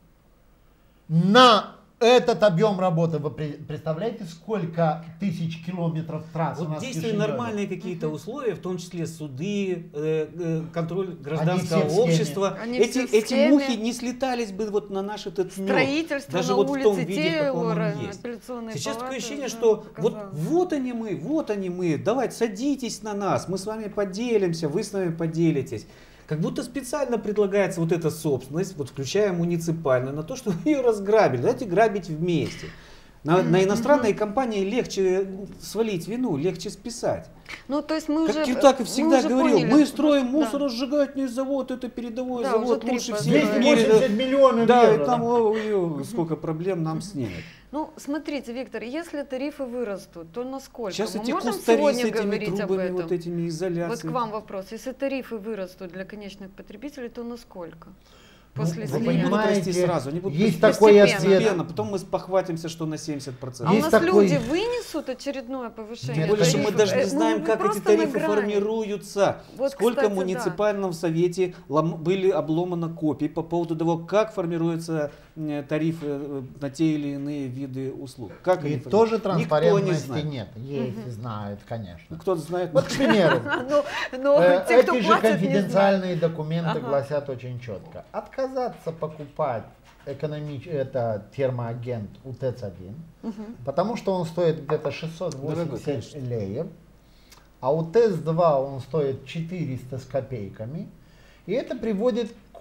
на этот объем работы. Вы представляете, сколько тысяч километров трасс у Вот нас в действуют Кишиневе? нормальные какие-то условия, в том числе суды, контроль гражданского Они все в схеме. общества. Они все в Эти схеме. мухи не слетались бы вот на наш этот мед. Строительство Даже на вот в том улице виде, в каком он Тейлора, есть. апелляционной Сейчас такое палаты ощущение, уже что показало. вот они мы, давайте садитесь на нас, мы с вами поделимся, вы с нами поделитесь. Как будто специально предлагается вот эта собственность, вот включая муниципальную, на то, чтобы ее разграбили. Давайте грабить вместе. На иностранные компании легче свалить вину, легче списать. Ну, то есть мы Как уже, Киртаков мы всегда уже говорил, поняли. мы строим Да. мусоросжигательный завод, это передовой Да, завод, уже лучше три всех в построили. мире. 280 миллионов Да, евро. и там ой, сколько проблем нам снимет. Ну, смотрите, Виктор, если тарифы вырастут, то насколько? Сейчас Мы эти можем кустари с сегодня этими говорить об трубами, этом? вот этими изоляциями. Вот к вам вопрос. Если тарифы вырастут для конечных потребителей, то насколько? Ну, После вы Они не слияния? будут расти понимаете, сразу, они будут есть расти такой постепенно, ответ. постепенно, потом мы похватимся, что на 70%. А у Есть нас такой- люди вынесут очередное повышение Нет, Тем более, что мы тарифов? даже не Мы знаем, как эти просто на тарифы грани. формируются. Вот, Сколько кстати, в муниципальном совете были обломано копий по поводу того, как формируются тарифы на те или иные виды услуг. Как И они тоже формируются? Никто транспарентности не знает. нет. Есть, знают, конечно. Кто-то знает. Вот, к примеру, Но те, кто эти же платят, не знают. конфиденциальные документы Ага. гласят очень четко. Отказаться покупать это термоагент УТЭЦ-1, потому что он стоит где-то Дорогой, 680 конечно. леев, а УТЭЦ-2 он стоит 400 с копейками, и это приводит к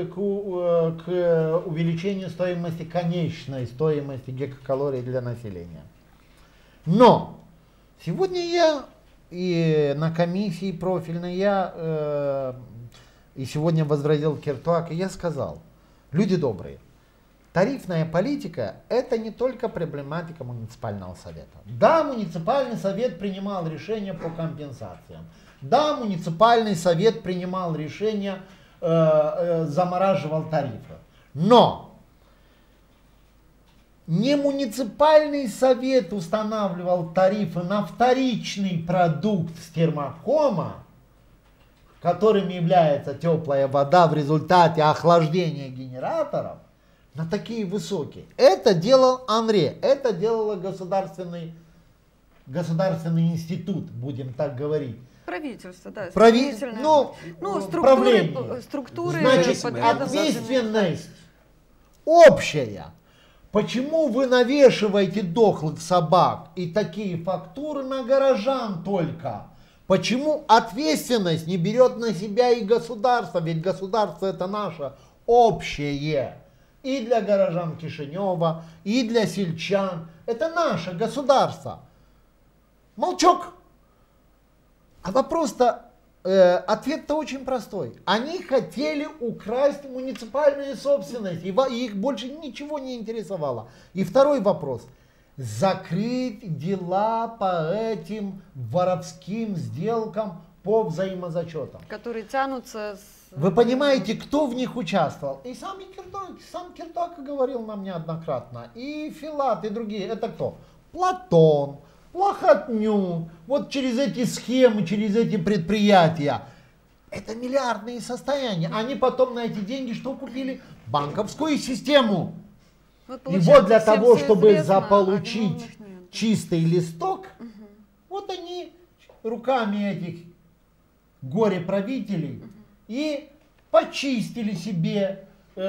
увеличению стоимости, конечной стоимости гигакалорий для населения. Но сегодня я и на комиссии профильной, и сегодня возразил Киртуак, и я сказал, люди добрые, тарифная политика – это не только проблематика муниципального совета. Да, муниципальный совет принимал решения по компенсациям. Да, муниципальный совет принимал решения, замораживал тарифы. Но не муниципальный совет устанавливал тарифы на вторичный продукт с термокома, которым является теплая вода в результате охлаждения генераторов, на такие высокие. Это делал Анре, это делал государственный институт, будем так говорить. правительство, да. Прави- исполнительное. ну, структуры, правление. структуры Значит, подведомства ответственность общая. Почему вы навешиваете дохлых собак и такие фактуры на горожан только? Почему ответственность не берет на себя и государство? Ведь государство это наше общее. И для горожан Кишинева, и для сельчан. Это наше государство. Молчок. А вопрос-то, ответ-то очень простой. Они хотели украсть муниципальную собственность, и их больше ничего не интересовало. И второй вопрос. Закрыть дела по этим воровским сделкам по взаимозачетам. которые тянутся с... Вы понимаете, кто в них участвовал? И сам Кирдак говорил нам неоднократно, и Филат, и другие. Это кто? Платон, Плохотнюк. Вот через эти схемы, через эти предприятия. Это миллиардные состояния. Они потом на эти деньги что купили? Банковскую систему. Вот, И вот для всем того, всё чтобы известно, а заполучить виновных нет. чистый листок, вот они руками этих горе-правителей и почистили себе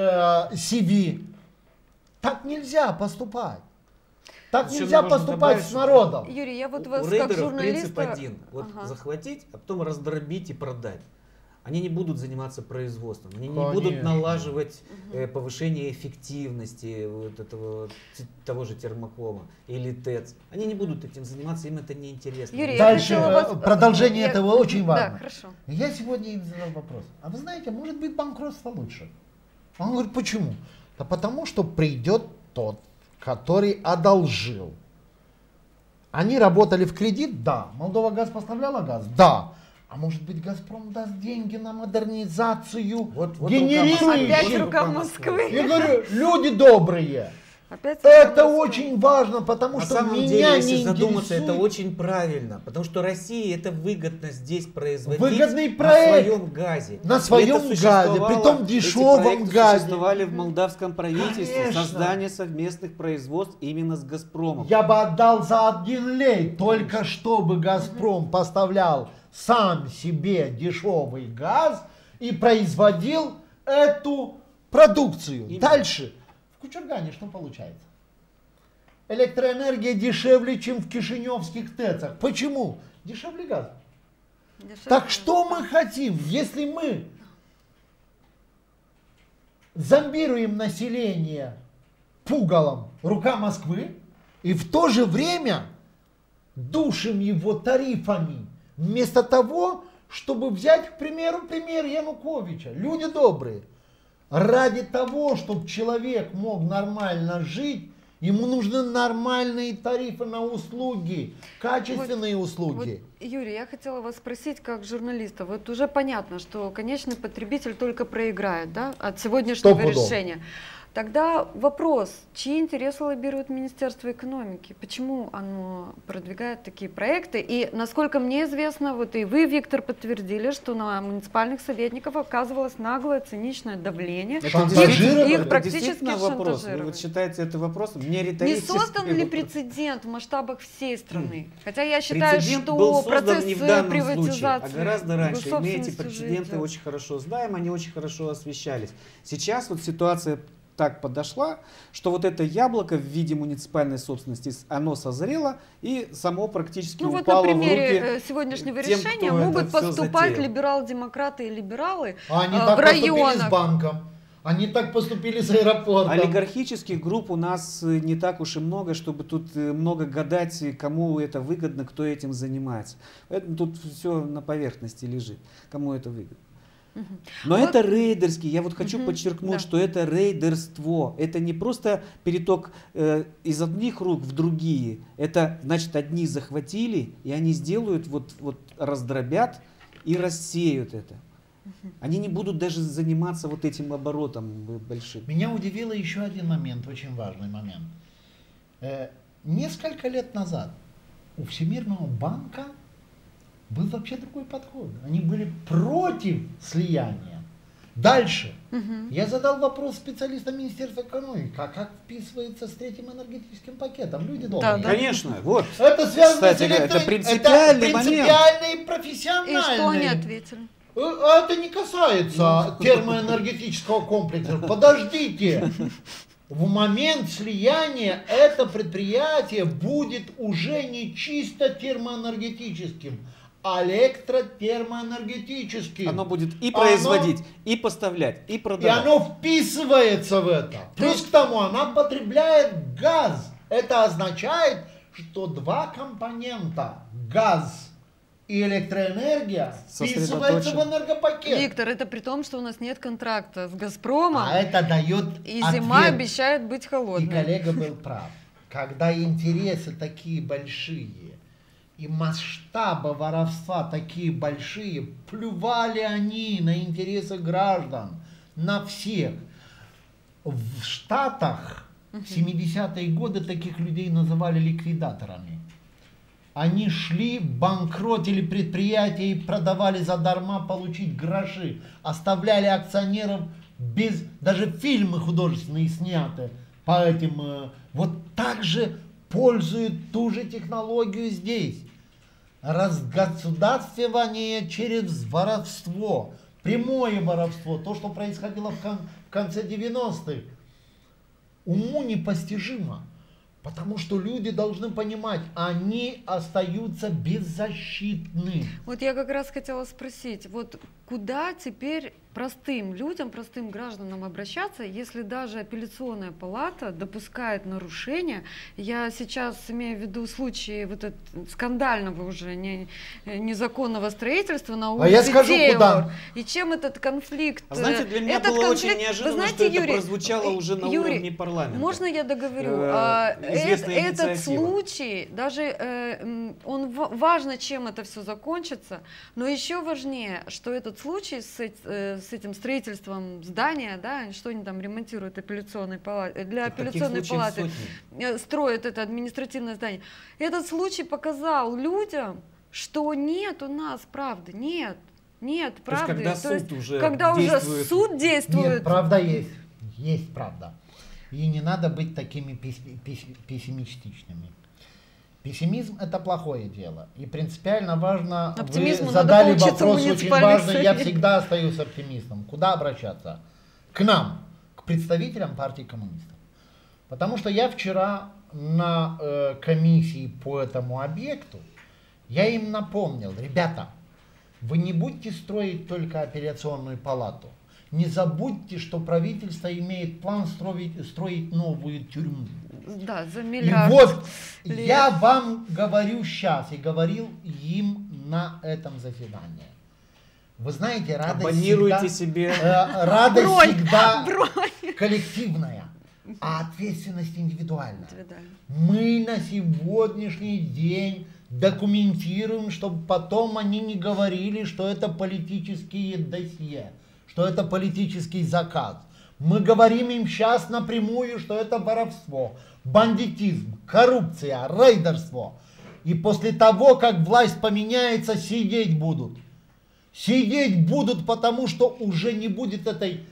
CV. Так нельзя поступать. Так Еще нельзя можно поступать добавить, с что народом. Юрий, я вот У вас как рейдеров принцип журналиста... один. Вот Ага. захватить, а потом раздробить и продать. Они не будут заниматься производством, они не Конечно. будут налаживать повышение эффективности вот этого, того же термокома или ТЭЦ. Они не будут этим заниматься, им это неинтересно. Юрий, я Дальше хотела вас- продолжение я- этого очень Да, важно. хорошо. Я сегодня им задал вопрос. А вы знаете, может быть банкротство лучше? Он говорит, почему? Да потому что придет тот, который одолжил. Они работали в кредит? Да. Молдова газ поставляла газ? Да. А может быть Газпром даст деньги на модернизацию Вот генерирующих? Опять Вот рука рука Москвы. Я говорю, люди добрые. Опять рука Это Москвы. очень важно, потому На что самом меня деле, если не задуматься, это интересует. очень правильно, потому что России это выгодно здесь производить Выгодный на проект. своем газе. На И своем это газе, существовало- притом эти дешевом проекты газе. Существовали в молдавском правительстве Конечно. создание совместных производств именно с Газпромом. Я бы отдал за 1 лей, только чтобы Газпром поставлял сам себе дешевый газ и производил эту продукцию. Именно. Дальше. В Кучургане что получается? Электроэнергия дешевле, чем в кишиневских ТЭЦах. Почему? Дешевле газ. Дешевле. Так что мы хотим, если мы зомбируем население пугалом рука Москвы и в то же время душим его тарифами, вместо того, чтобы взять, к примеру, пример Януковича. Люди добрые. Ради того, чтобы человек мог нормально жить, ему нужны нормальные тарифы на услуги, качественные услуги. Вот, Юрий, я хотела вас спросить как журналиста. Вот уже понятно, что конечный потребитель только проиграет, да, от сегодняшнего Стопудово. решения. Тогда вопрос, чьи интересы лоббирует Министерство экономики? Почему оно продвигает такие проекты? И, насколько мне известно, вот и вы, Виктор, подтвердили, что на муниципальных советников оказывалось наглое, циничное давление. Это Шантажировали. Их практически действительно вопрос. Вы шантажировали. вот считаете это вопросом? Не Не риторический создан ли вопрос. прецедент в масштабах всей страны? Хотя я считаю, Прецедент что был создан процесс не в данном приватизации случае, а гораздо раньше. И мы эти собственности уже прецеденты идет. очень хорошо знаем, Они очень хорошо освещались. Сейчас вот ситуация так подошла, что вот это яблоко в виде муниципальной собственности, оно созрело и само практически Ну вот упало на в примере руки. сегодняшнего тем, решения кто это могут всё поступать затеял. либерал-демократы и либералы А они в так поступили с районах. банком, они так поступили с аэропортом. Олигархических групп у нас не так уж и много, чтобы тут много гадать, кому это выгодно, кто этим занимается. Поэтому тут все на поверхности лежит, кому это выгодно. Но Вот- это рейдерский. Я вот хочу Мгм, подчеркнуть, да. что это рейдерство. Это не просто переток из одних рук в другие. Это значит, одни захватили, и они сделают, вот раздробят и рассеют это. Они не будут даже заниматься вот этим оборотом большим. Меня удивило еще один момент, очень важный момент. Несколько лет назад у Всемирного банка был вообще другой подход. Они были против слияния. Дальше. Я задал вопрос специалистам Министерства экономики, а как вписывается с третьим энергетическим пакетом? Люди добрые. Да. Конечно, вот. Это связано Кстати, с это это принципиальный момент. принципиальный и И профессиональный. что они ответили? А это не касается термоэнергетического комплекса. Подождите. В момент слияния это предприятие будет уже не чисто термоэнергетическим, а электротермоэнергетическим. Оно будет и производить, и поставлять, и И продавать. оно вписывается в это. Плюс к тому, она потребляет газ. Это означает, что два компонента, газ и электроэнергия, вписываются в энергопакет. Виктор, это при том, что у нас нет контракта с «Газпромом», А это дает и зима ответ. обещает быть И холодной. коллега был прав. Когда интересы такие большие, и масштабы воровства такие большие, плювали они на интересы граждан, на всех. В Штатах в 70-е годы таких людей называли ликвидаторами. Они шли, банкротили предприятия и продавали задарма получить гроши. Оставляли акционеров без... Даже фильмы художественные сняты по этим... Вот так же пользуют ту же технологию здесь. Разгосударствование через воровство. Прямое воровство. То, что происходило в конце 90-х. Уму непостижимо. Потому что люди должны понимать, они остаются беззащитны. Вот я как раз хотела спросить, вот куда теперь простым людям, простым гражданам обращаться, если даже апелляционная палата допускает нарушения? Я сейчас имею в виду случаи вот скандального уже незаконного строительства на улице я скажу, Тейлор. куда. И чем этот конфликт? А знаете, для меня этот было конфликт, очень вы неожиданно, знаете, что это Юрий, прозвучало уже на Юрий, уровне парламента. Можно я договорю? Известная Этот инициатива. случай, даже он важно, чем это все закончится, но еще важнее, что этот случай с этим строительством здания, да, что они там ремонтируют апелляционной палаты, для апелляционной палаты строят это административное здание. Этот случай показал людям, что нет у нас правды, нет правды. То есть, когда суд уже когда действует. уже суд действует. Нет, правда есть. Есть правда. И не надо быть такими пессимистичными. Пессимизм – это плохое дело. И принципиально важно, Оптимизму вы надо задали поучиться у вопрос очень муниципальных важный, я советов. всегда остаюсь оптимистом. Куда обращаться? К нам, к представителям партии коммунистов. Потому что я вчера на комиссии по этому объекту, я им напомнил, ребята, вы не будете строить только апелляционную палату. Не забудьте, что правительство имеет план строить новую тюрьму. Да, за И миллиард. вот лет. я вам говорю сейчас и говорил им на этом заседании. Вы знаете, радость Абонируйте всегда, себе. радость Бронь, всегда бронь. коллективная, а ответственность индивидуальная. Индивидуально. Мы на сегодняшний день документируем, чтобы потом они не говорили, что это политические досье, что это политический заказ. Мы говорим им сейчас напрямую, что это воровство, бандитизм, коррупция, рейдерство. И после того, как власть поменяется, сидеть будут. Сидеть будут, потому что уже не будет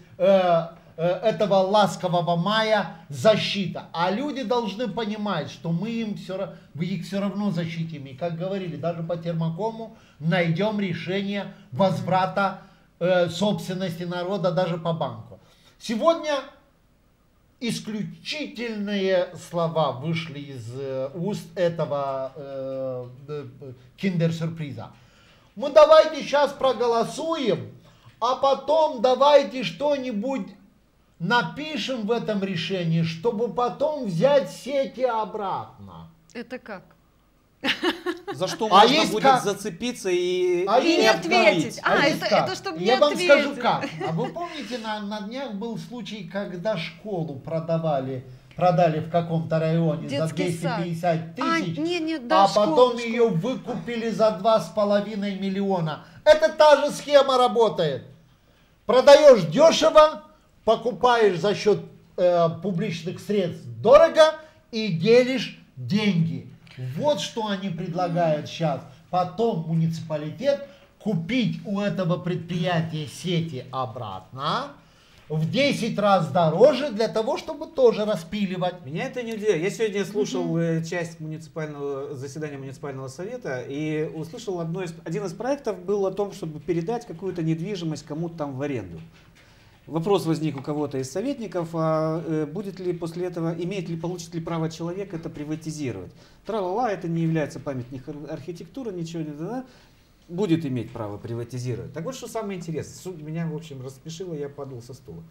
этого ласкового мая защита. А люди должны понимать, что мы их все равно защитим. И как говорили, даже по термокому найдем решение возврата собственности народа даже по банку. Сегодня исключительные слова вышли из уст этого киндер-сюрприза. Мы давайте сейчас проголосуем, а потом давайте что-нибудь напишем в этом решении, чтобы потом взять сети обратно. Это как? За что А можно есть будет как? зацепиться и И не ответить. есть как? Это чтобы не Я вам ответить. скажу как. А вы помните, на днях был случай, когда школу продали в каком-то районе Детский за 250 тысяч, нет, да, а потом ее выкупили за 2,5 миллиона. Это та же схема работает. Продаешь дешево, покупаешь за счет публичных средств дорого и делишь деньги. Вот что они предлагают сейчас. Потом муниципалитет купить у этого предприятия сети обратно в 10 раз дороже для того, чтобы тоже распиливать. Меня это не удивляет. Я сегодня слушал часть заседания муниципального совета и услышал один из проектов был о том, чтобы передать какую-то недвижимость кому-то там в аренду. Вопрос возник у кого-то из советников, будет ли после этого, получит ли право человек это приватизировать. Тра-ла-ла, это не является памятником архитектуры, ничего не да, будет иметь право приватизировать. Так вот, что самое интересное, меня, в общем, рассмешило, я падал со стула,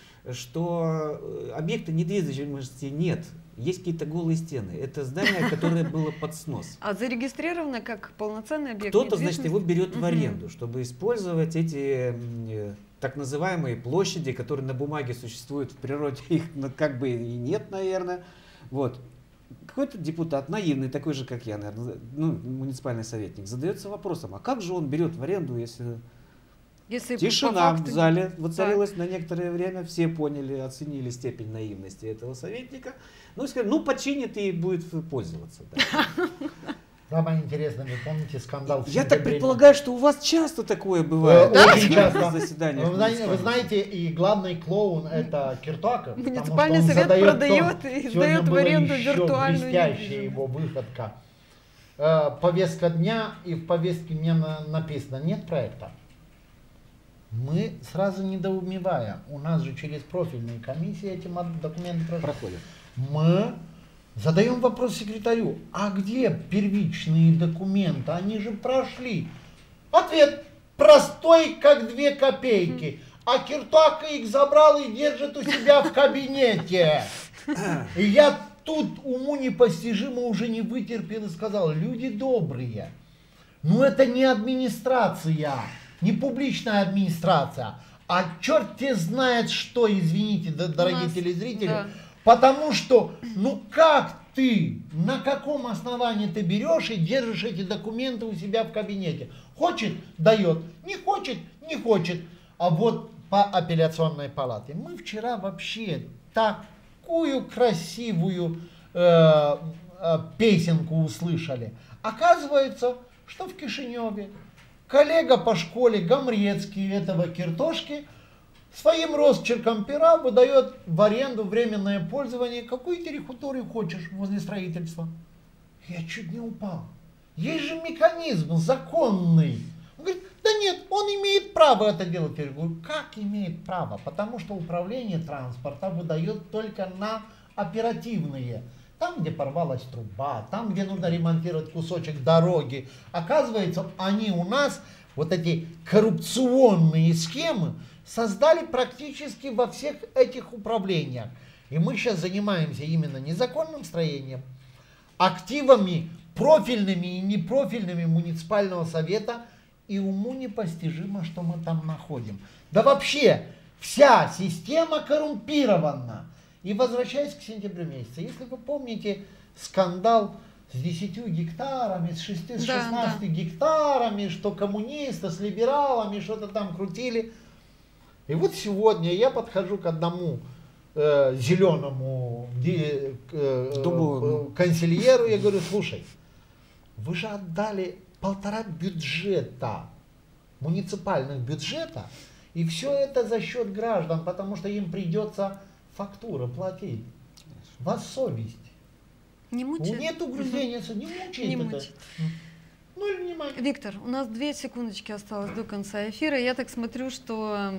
что объекта недвижимости нет, есть какие-то голые стены. Это здание, которое было под снос. А зарегистрировано как полноценный объект Кто-то, значит, его берет в Мгм. аренду, чтобы использовать эти так называемые площади, которые на бумаге существуют, в природе их как бы и нет, наверное. Вот. Какой-то депутат, наивный, такой же, как я, наверное, муниципальный советник, задается вопросом, а как же он берет в аренду, если... Если Тишина по в факту- зале воцарилась на некоторое время, все поняли, оценили степень наивности этого советника. Ну, и сказали, починит и будет пользоваться. Да. Самое интересное, вы помните скандал в Я так сентябре? предполагаю, что у вас часто такое бывает. Очень часто. На заседаниях Вы муниципального знаете, и главный клоун это Киртаков. потому что Муниципальный он совет задает продает тон. и Сегодня сдает в была аренду еще виртуальную блестящая недвижимость. его выходка. Повестка дня, и в повестке дня написано, нет проекта. Мы сразу недоумеваем. У нас же через профильные комиссии эти документы проходит. Мы задаем вопрос секретарю, а где первичные документы? Они же прошли. Ответ простой, как 2 копейки. А Киртак их забрал и держит у себя в кабинете. И я тут уму непостижимо уже не вытерпел и сказал, люди добрые, это не администрация, не публичная администрация, а черт те знает что, извините, дорогие телезрители, да. потому что, как ты, на каком основании ты берешь и держишь эти документы у себя в кабинете? Хочет – дает, не хочет – не хочет. А вот по апелляционной палате мы вчера вообще такую красивую песенку услышали. Оказывается, что в Кишиневе коллега по школе Гамрецкий этого Киртошки своим росчерком пера выдает в аренду временное пользование какую территорию хочешь возле строительства. Я чуть не упал. Есть же механизм законный. Он говорит, да нет, он имеет право это делать. Я говорю, как имеет право? Потому что управление транспорта выдает только на оперативные. Там, где порвалась труба, там, где нужно ремонтировать кусочек дороги. Оказывается, они у нас, вот эти коррупционные схемы, создали практически во всех этих управлениях. И мы сейчас занимаемся именно незаконным строением, активами профильными и непрофильными муниципального совета, и уму непостижимо, что мы там находим. Да вообще, вся система коррумпирована. И возвращаясь к сентябрю месяца, если вы помните скандал с 10 гектарами, с 16 гектарами, что коммунисты с либералами что-то там крутили. И вот сегодня я подхожу к одному зеленому консильеру, я говорю, слушай, вы же отдали 1,5 бюджета, муниципальных бюджета, и все это за счет граждан, потому что им придется фактуры платить. Вас совесть. Не мучает? Нет угрызения, не мучает Не это. мучает. Ну, внимание. Виктор, у нас 2 секундочки осталось до конца эфира. Я так смотрю, что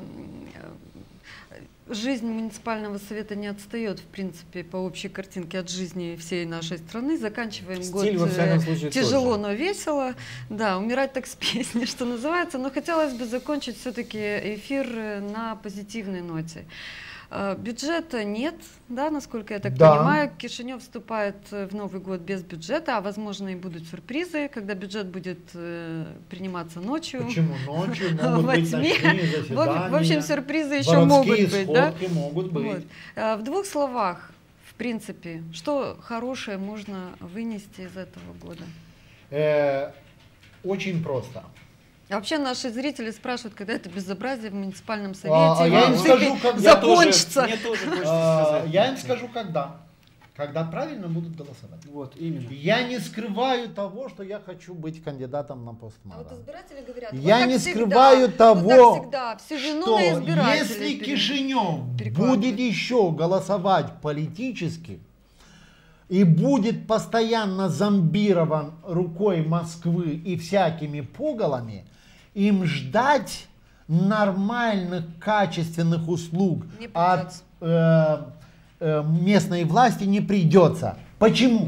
жизнь муниципального совета не отстает, в принципе, по общей картинке от жизни всей нашей страны. Заканчиваем Стиль, год во всяком случае, тяжело, тот же. но весело. Да, умирать так с песней, что называется. Но хотелось бы закончить все-таки эфир на позитивной ноте. Бюджета нет, да, насколько я так понимаю. Кишинев вступает в Новый год без бюджета, а возможно и будут сюрпризы, когда бюджет будет приниматься ночью. Почему ночью? Могут быть ночные заседания. В общем, сюрпризы еще могут быть. Да? Могут быть. Вот. В 2 словах, в принципе, что хорошее можно вынести из этого года? Очень просто. А вообще наши зрители спрашивают, когда это безобразие в муниципальном совете я им скажу, когда закончится. Мне тоже хочется сказать. Я им скажу, когда. Когда правильно будут голосовать. Вот, именно. Я не скрываю того, что я хочу быть кандидатом на пост А вот мэра. избиратели говорят, Я вот так не всегда, скрываю вот того, так всегда, всю вину что на избирателей если Кишинев перекладывают. будет еще голосовать политически и будет постоянно зомбирован рукой Москвы и всякими пугалами, им ждать нормальных, качественных услуг Не от придется. местной власти не придется. Почему?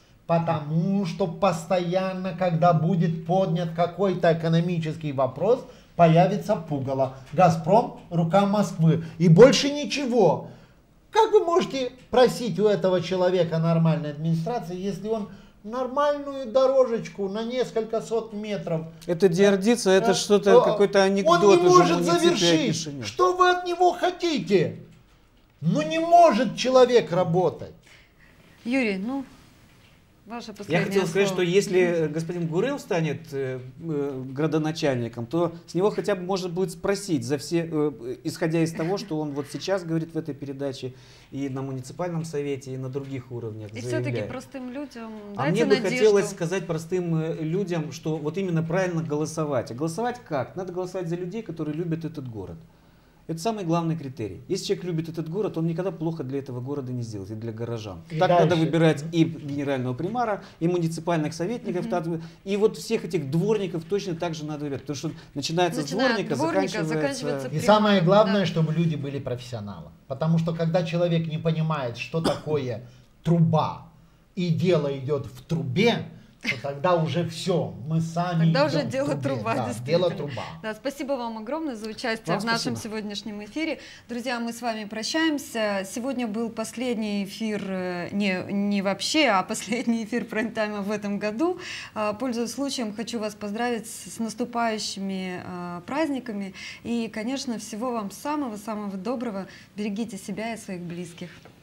Потому что постоянно, когда будет поднят какой-то экономический вопрос, появится пугало. «Газпром» — рука Москвы. И больше ничего. Как вы можете просить у этого человека нормальной администрации, если он нормальную дорожечку на несколько сот метров... Это диардица, это что-то, какой-то анекдот. Он не уже может муниципия завершить. Кишинев. Что вы от него хотите? Ну не может человек работать. Юрий, ну, ваше последнее Я хотел сказать, слово. что если господин Гурел станет градоначальником, то с него хотя бы можно будет спросить, за все, исходя из того, что он вот сейчас говорит в этой передаче, и на муниципальном совете, и на других уровнях. И заявляет. все-таки простым людям А дайте мне бы надежду. хотелось сказать простым людям, что вот именно правильно голосовать. А голосовать как? Надо голосовать за людей, которые любят этот город. Это самый главный критерий. Если человек любит этот город, он никогда плохо для этого города не сделает, и для горожан. И Так дальше. надо выбирать и генерального примара, и муниципальных советников, и вот всех этих дворников точно так же надо выбирать. Потому что начинается с Начиная от дворника, дворника, заканчивается... заканчивается И примаром, самое главное, да. чтобы люди были профессионалы. Потому что когда человек не понимает, что такое труба, и дело идет в трубе, то тогда уже все, мы сами Тогда идем уже в дело трубе. труба, Да, действительно. дело труба. Да, спасибо вам огромное за участие Вам в нашем спасибо. сегодняшнем эфире. Друзья, мы с вами прощаемся. Сегодня был последний эфир, не вообще, а последний эфир прайм-тайма в этом году. Пользуясь случаем, хочу вас поздравить с наступающими праздниками. И, конечно, всего вам самого-самого доброго. Берегите себя и своих близких.